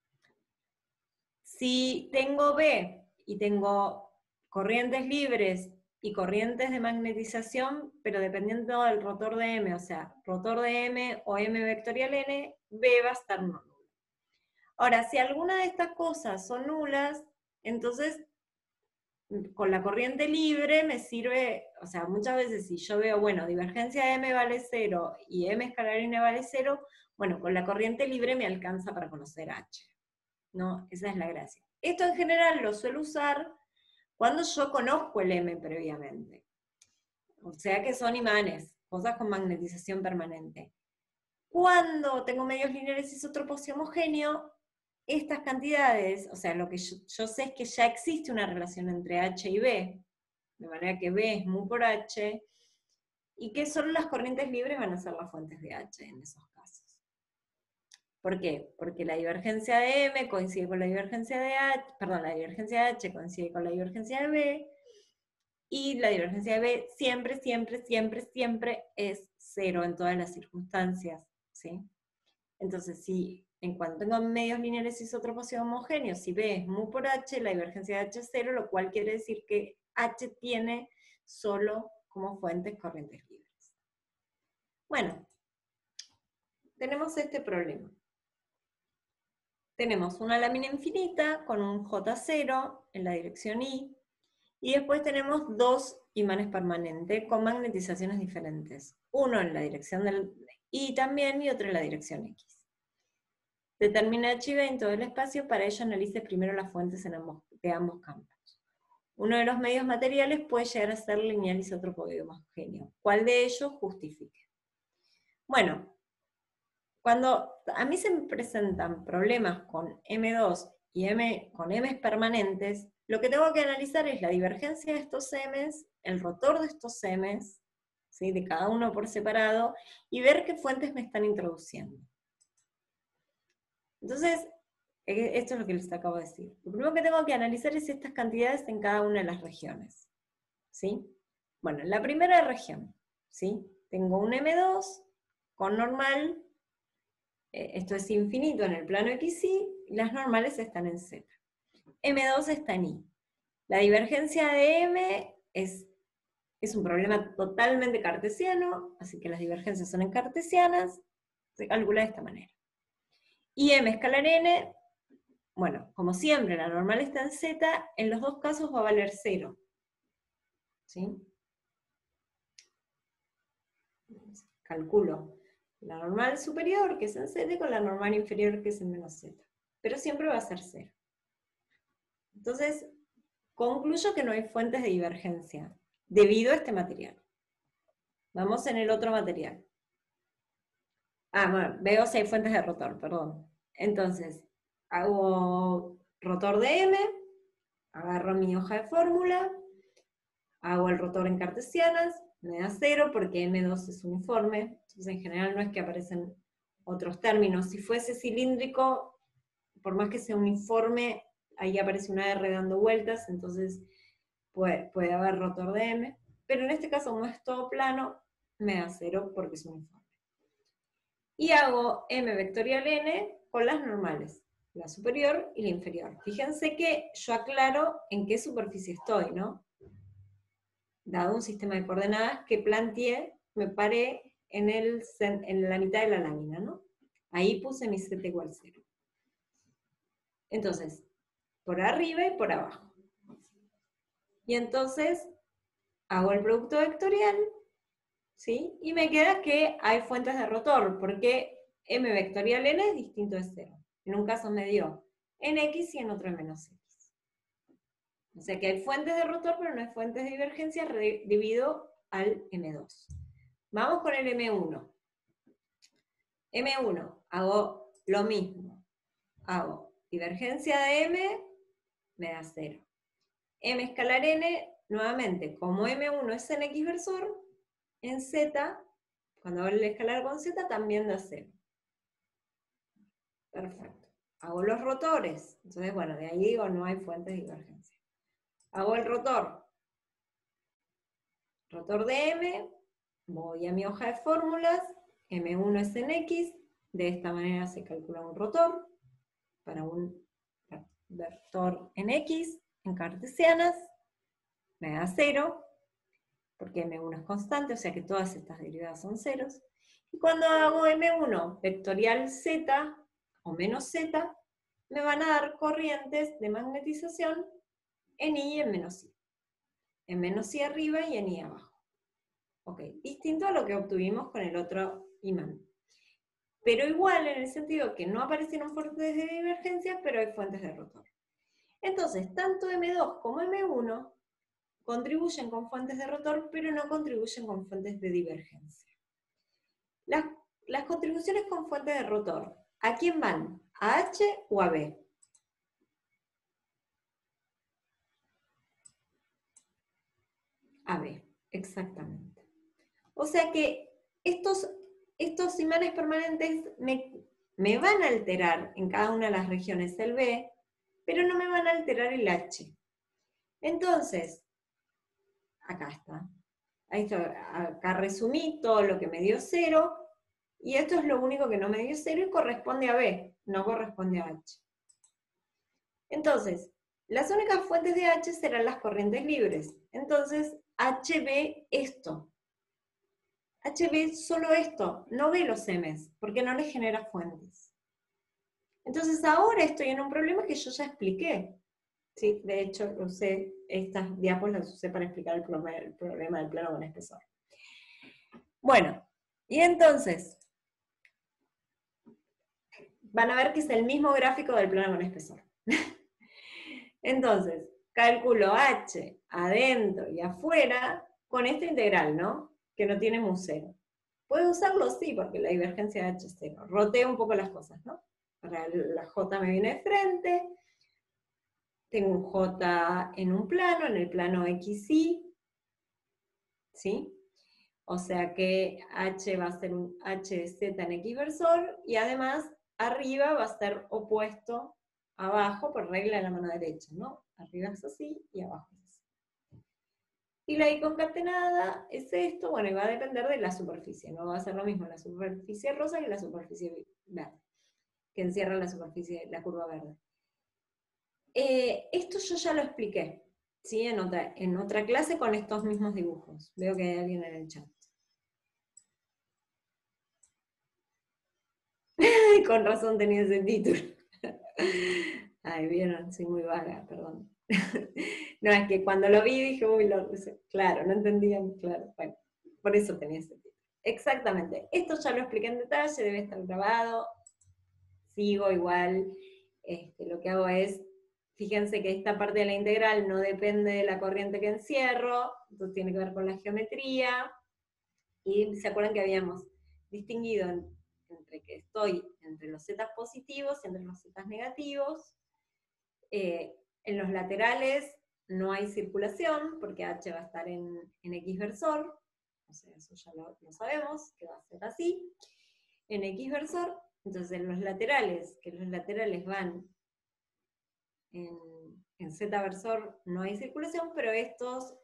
Si tengo B y tengo corrientes libres y corrientes de magnetización, pero dependiendo del rotor de M, o sea, rotor de M o M vectorial N, B va a estar no nulo. Ahora, si alguna de estas cosas son nulas, entonces con la corriente libre me sirve, o sea, muchas veces si yo veo, bueno, divergencia de M vale 0 y M escalar N vale 0, bueno, con la corriente libre me alcanza para conocer H. ¿No? Esa es la gracia. Esto en general lo suelo usar cuando yo conozco el M previamente. O sea que son imanes, cosas con magnetización permanente. Cuando tengo medios lineales isótropos y homogéneos, estas cantidades, o sea, lo que yo sé es que ya existe una relación entre H y B, de manera que B es mu por H, y que solo las corrientes libres van a ser las fuentes de H en esos casos. ¿Por qué? Porque la divergencia de M coincide con la divergencia de H, perdón, la divergencia de H coincide con la divergencia de B, y la divergencia de B siempre, siempre, siempre, siempre es 0 en todas las circunstancias, ¿sí? Entonces, si en cuanto tengo medios lineales isótropos y homogéneos, si B es mu por H, la divergencia de H es 0, lo cual quiere decir que H tiene solo como fuentes corrientes libres. Bueno, tenemos este problema. Tenemos una lámina infinita con un J0 en la dirección I, y después tenemos dos imanes permanentes con magnetizaciones diferentes. Uno en la dirección del I también y otro en la dirección X. Determina H y B en todo el espacio, para ello analice primero las fuentes de ambos campos. Uno de los medios materiales puede llegar a ser lineal isótropo y homogéneo. ¿Cuál de ellos justifique? Bueno, cuando a mí se me presentan problemas con M2 y con M's permanentes, lo que tengo que analizar es la divergencia de estos M's, el rotor de estos M's, ¿sí? De cada uno por separado, y ver qué fuentes me están introduciendo. Entonces, esto es lo que les acabo de decir. Lo primero que tengo que analizar es estas cantidades en cada una de las regiones. ¿Sí? Bueno, en la primera región, ¿sí? Tengo un M2 con normal, esto es infinito en el plano XY, y las normales están en Z. M2 está en Y. La divergencia de M es un problema totalmente cartesiano, así que las divergencias son en cartesianas, se calcula de esta manera. Y M escalar N, bueno, como siempre, la normal está en Z, en los dos casos va a valer 0. ¿Sí? Calculo la normal superior, que es en Z, con la normal inferior, que es en menos Z. Pero siempre va a ser 0. Entonces, concluyo que no hay fuentes de divergencia, debido a este material. Vamos en el otro material. Bueno, veo si hay fuentes de rotor, perdón. Entonces, hago rotor de M, agarro mi hoja de fórmula, hago el rotor en cartesianas, me da 0 porque M2 es uniforme, entonces en general no es que aparecen otros términos. Si fuese cilíndrico, por más que sea uniforme, ahí aparece una R dando vueltas, entonces puede haber rotor de M, pero en este caso como es todo plano, me da 0 porque es uniforme. Y hago M vectorial N con las normales, la superior y la inferior. Fíjense que yo aclaro en qué superficie estoy, ¿no? Dado un sistema de coordenadas que planteé, me paré en la mitad de la lámina, ¿no? Ahí puse mi Z igual 0. Entonces, por arriba y por abajo. Y entonces, hago el producto vectorial, ¿sí? Y me queda que hay fuentes de rotor, porque M vectorial N es distinto de 0. En un caso me dio en X y en otro en menos X. O sea que hay fuentes de rotor, pero no hay fuentes de divergencia debido al M2. Vamos con el M1. M1, hago lo mismo. Hago divergencia de M, me da 0. M escalar N, nuevamente, como M1 es en X versor, en Z, cuando hago el escalar con Z, también da 0. Perfecto. Hago los rotores. Entonces, bueno, de ahí digo, no hay fuentes de divergencia. Hago el rotor. Rotor de M, voy a mi hoja de fórmulas, M1 es en X, de esta manera se calcula un rotor, para un vector en X, en cartesianas, me da 0, porque M1 es constante, o sea que todas estas derivadas son ceros. Y cuando hago M1 vectorial Z, o menos Z, me van a dar corrientes de magnetización en I y en menos I. En menos I arriba y en I abajo. Ok, distinto a lo que obtuvimos con el otro imán. Pero igual en el sentido que no aparecieron fuentes de divergencia, pero hay fuentes de rotor. Entonces, tanto M2 como M1 contribuyen con fuentes de rotor, pero no contribuyen con fuentes de divergencia. Las contribuciones con fuentes de rotor, ¿a quién van? ¿A H o a B? A B, exactamente. O sea que estos imanes permanentes me van a alterar en cada una de las regiones el B, pero no me van a alterar el H. Entonces, acá está. Ahí está. Acá resumí todo lo que me dio 0, y esto es lo único que no me dio 0 y corresponde a B, no corresponde a H. Entonces, las únicas fuentes de H serán las corrientes libres. Entonces, H ve esto. H ve solo esto, no ve los M's, porque no le genera fuentes. Entonces ahora estoy en un problema que yo ya expliqué. Sí, de hecho, usé estas diapos, las usé para explicar el problema del plano con espesor. Bueno, y entonces, van a ver que es el mismo gráfico del plano con espesor. Entonces, calculo H adentro y afuera con esta integral, ¿no? Que no tiene mu 0. ¿Puedo usarlo? Sí, porque la divergencia de H es 0. Roteo un poco las cosas, ¿no? Ahora la J me viene de frente, tengo un J en un plano, en el plano XY, ¿sí? O sea que H va a ser un H de Z en X versor, y además arriba va a ser opuesto a abajo por regla de la mano derecha, ¿no? Arriba es así y abajo es así. Y la I concatenada es esto, bueno, y va a depender de la superficie, no va a ser lo mismo la superficie rosa que la superficie verde, que encierra la superficie, la curva verde. Esto yo ya lo expliqué, ¿sí? En otra clase con estos mismos dibujos. Veo que hay alguien en el chat. Con razón tenía ese título. Ay, vieron, soy muy vaga, perdón. No, es que cuando lo vi dije, uy, claro, no entendían, claro. Bueno, por eso tenía ese título. Exactamente. Esto ya lo expliqué en detalle, debe estar grabado. Sigo igual. Lo que hago es, fíjense que esta parte de la integral no depende de la corriente que encierro, entonces tiene que ver con la geometría. Y se acuerdan que habíamos distinguido entre que estoy entre los z positivos y entre los z negativos. En los laterales no hay circulación, porque H va a estar en X versor, o sea, eso ya lo sabemos, que va a ser así, en X versor. Entonces en los laterales, que los laterales van en Z versor no hay circulación, pero estos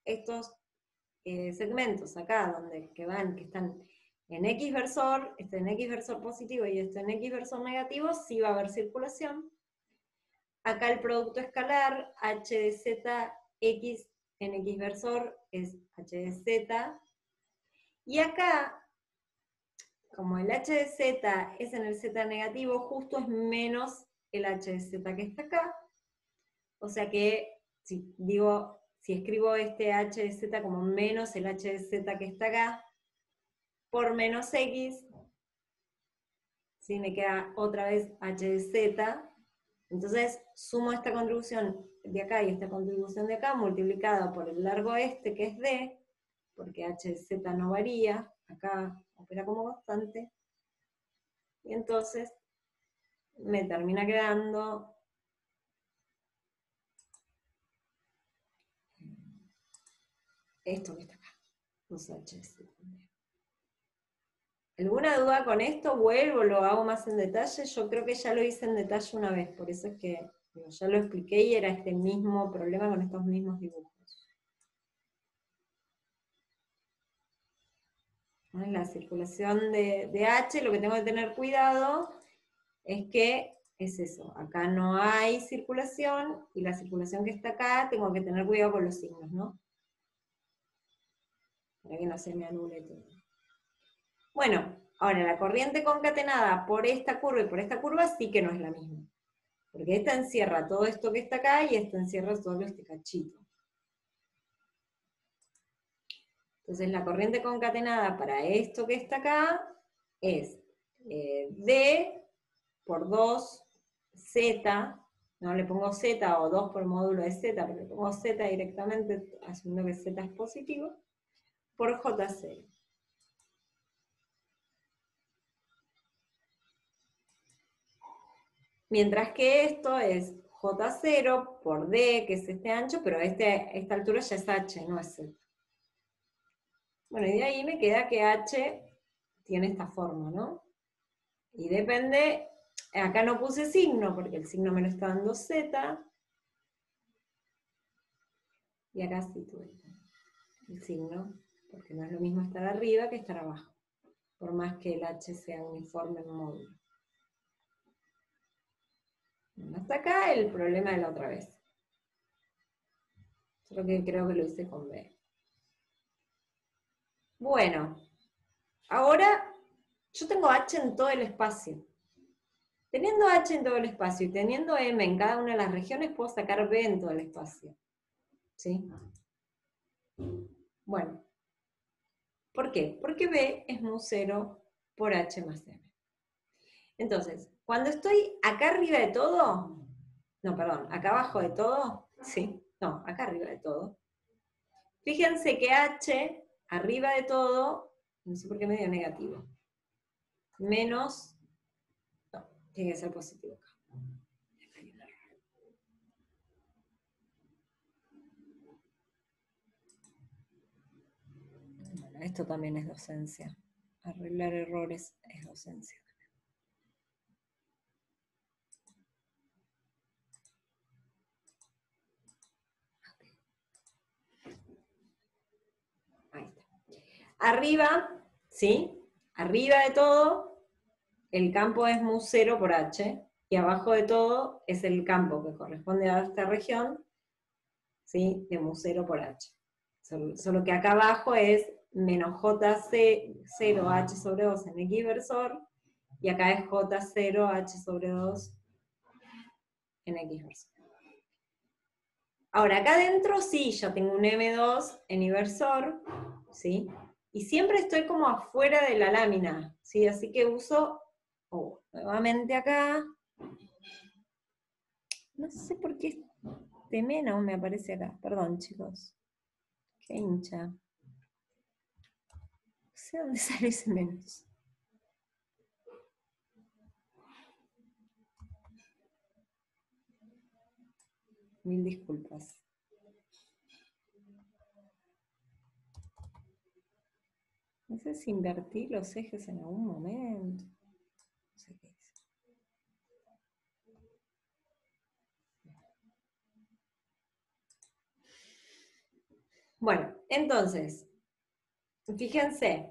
segmentos acá, que están en X versor, este en X versor positivo y este en X versor negativo, sí va a haber circulación. Acá el producto escalar, H de Z, X en X versor es H de Z. Y acá, como el H de Z es en el Z negativo, justo es menos el H de Z que está acá. O sea que, si escribo este H de Z como menos el H de Z que está acá, por menos X, ¿sí? Me queda otra vez H de Z. Entonces sumo esta contribución de acá y esta contribución de acá, multiplicada por el largo este, que es D, porque H de Z no varía, acá opera como constante, y entonces me termina quedando esto que está acá, 2H de Z. ¿Alguna duda con esto? Vuelvo, lo hago más en detalle. Yo creo que ya lo hice en detalle una vez, por eso es que ya lo expliqué y era este mismo problema con estos mismos dibujos. En la circulación de H, lo que tengo que tener cuidado es que es eso, acá no hay circulación, y la circulación que está acá, tengo que tener cuidado con los signos, ¿no? Para que no se me anule todo. Bueno, ahora la corriente concatenada por esta curva y por esta curva sí que no es la misma. Porque esta encierra todo esto que está acá y esta encierra todo este cachito. Entonces la corriente concatenada para esto que está acá es D por 2Z, no le pongo Z o 2 por módulo de Z, pero le pongo Z directamente, asumiendo que Z es positivo, por J0. Mientras que esto es J0 por D, que es este ancho, pero esta altura ya es H, no es Z. Bueno, y de ahí me queda que H tiene esta forma, ¿no? Y depende, acá no puse signo, porque el signo me lo está dando Z, y acá sí tuve el signo, porque no es lo mismo estar arriba que estar abajo, por más que el H sea uniforme en módulo. Bueno, hasta acá el problema de la otra vez. Solo que creo que lo hice con B. Bueno, ahora yo tengo H en todo el espacio. Teniendo H en todo el espacio y teniendo M en cada una de las regiones, puedo sacar B en todo el espacio. ¿Sí? Bueno, ¿por qué? Porque B es mu 0 por H más M. Entonces, cuando estoy acá arriba de todo, no, perdón, acá abajo de todo, sí, no, acá arriba de todo, fíjense que H, arriba de todo, No sé por qué me dio negativo. Menos, no, tiene que ser positivo acá. Bueno, esto también es docencia. Arreglar errores es docencia. Ahí está. Arriba, ¿sí? Arriba de todo, el campo es mu0 por h, y abajo de todo es el campo que corresponde a esta región, ¿sí? De mu0 por h. Solo que acá abajo es menos J0H sobre 2 en X versor, y acá es J0H sobre 2 en X versor. Ahora, acá adentro sí, ya tengo un M2 en inversor, ¿sí? Y siempre estoy como afuera de la lámina, ¿sí? Así que uso, nuevamente acá, no sé por qué este menos me aparece acá, perdón chicos, qué hincha. No sé dónde sale ese menos. Mil disculpas. No sé si invertí los ejes en algún momento. No sé qué es. Bueno, entonces, fíjense.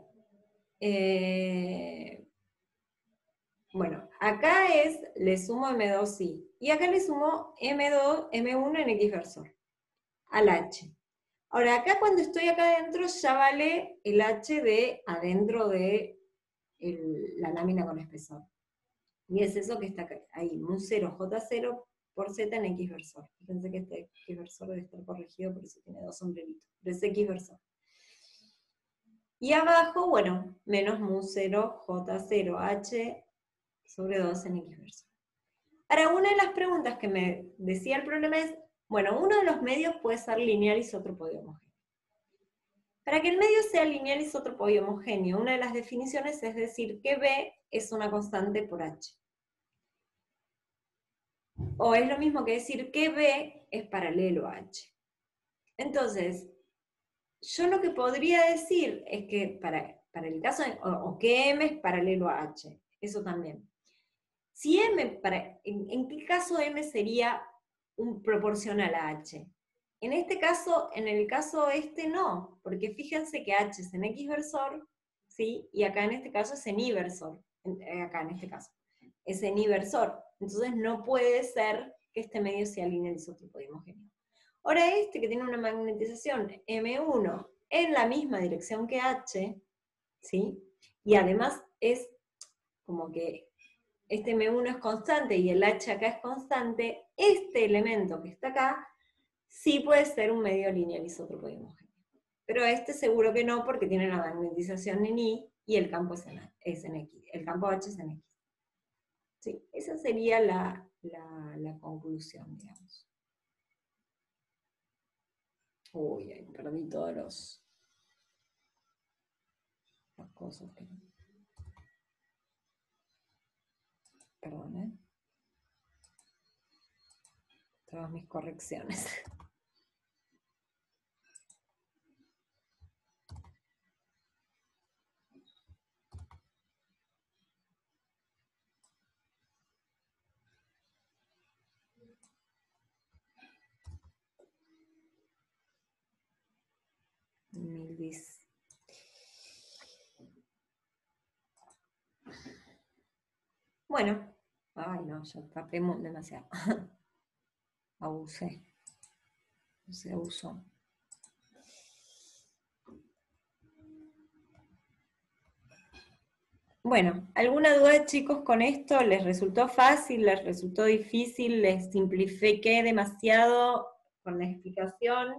Bueno, acá le sumo M2i. Y acá le sumo M2, M1 en X versor. Al H. Ahora, acá cuando estoy acá adentro ya vale el H de adentro de la lámina con espesor. Y es eso que está acá, ahí, mu0 J0 por Z en X versor. Fíjense que este X versor debe estar corregido, por eso tiene dos sombreritos. Pero es X versor. Y abajo, bueno, menos mu0 J0H sobre 2 en X versor. Ahora, una de las preguntas que me decía el problema es, bueno, uno de los medios puede ser lineal isótropo de homogéneo. Para que el medio sea lineal isótropo y homogéneo, una de las definiciones es decir que B es una constante por H. O es lo mismo que decir que B es paralelo a H. Entonces, yo lo que podría decir es que para el caso, o que M es paralelo a H, eso también. Si M, ¿en qué caso M sería proporcional a H? En este caso, en el caso este no, porque fíjense que H es en X versor, ¿sí? Y acá en este caso es en Y versor, acá en este caso, es en Y versor. Entonces no puede ser que este medio sea lineal isótropo de homogéneo. Ahora este que tiene una magnetización M1 en la misma dirección que H, ¿sí? Y además es como que este M1 es constante y el H acá es constante, este elemento que está acá sí puede ser un medio lineal isótropo de homogéneo. Pero este seguro que no, porque tiene la magnetización en Y y el campo es en X. El campo H es en X. Sí, esa sería la conclusión, digamos. Uy, ahí perdí todos las cosas que... Perdón, ¿eh? Todas mis correcciones. Bueno, ay no, ya tapé demasiado. Abusé. Se abusó. Bueno, ¿alguna duda, chicos, con esto? ¿Les resultó fácil? ¿Les resultó difícil? ¿Les simplifiqué demasiado con la explicación?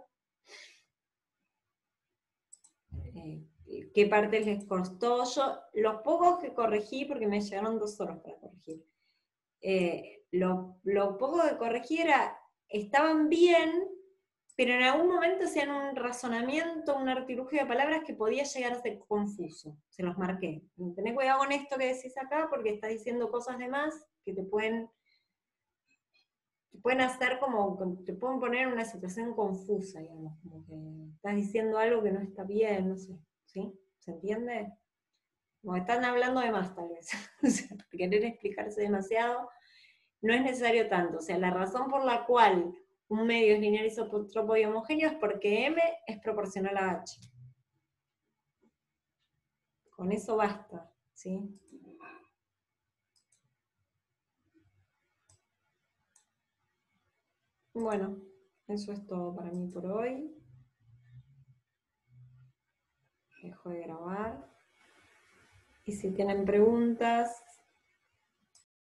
¿Qué partes les costó? Yo, los pocos que corregí, porque me llegaron 2 horas para corregir, lo poco que corregí estaban bien, pero en algún momento hacían un razonamiento, un artilugio de palabras que podía llegar a ser confuso. Se los marqué. Tenés cuidado con esto que decís acá, porque estás diciendo cosas de más que te pueden hacer como, te pueden poner en una situación confusa, digamos, como que estás diciendo algo que no está bien, no sé, ¿sí? ¿Se entiende? Como que están hablando de más, tal vez. O sea, querer explicarse demasiado no es necesario tanto. O sea, la razón por la cual un medio es lineal isotropo y homogéneo es porque M es proporcional a H. Con eso basta, ¿sí? Bueno, eso es todo para mí por hoy. Dejo de grabar. Y si tienen preguntas,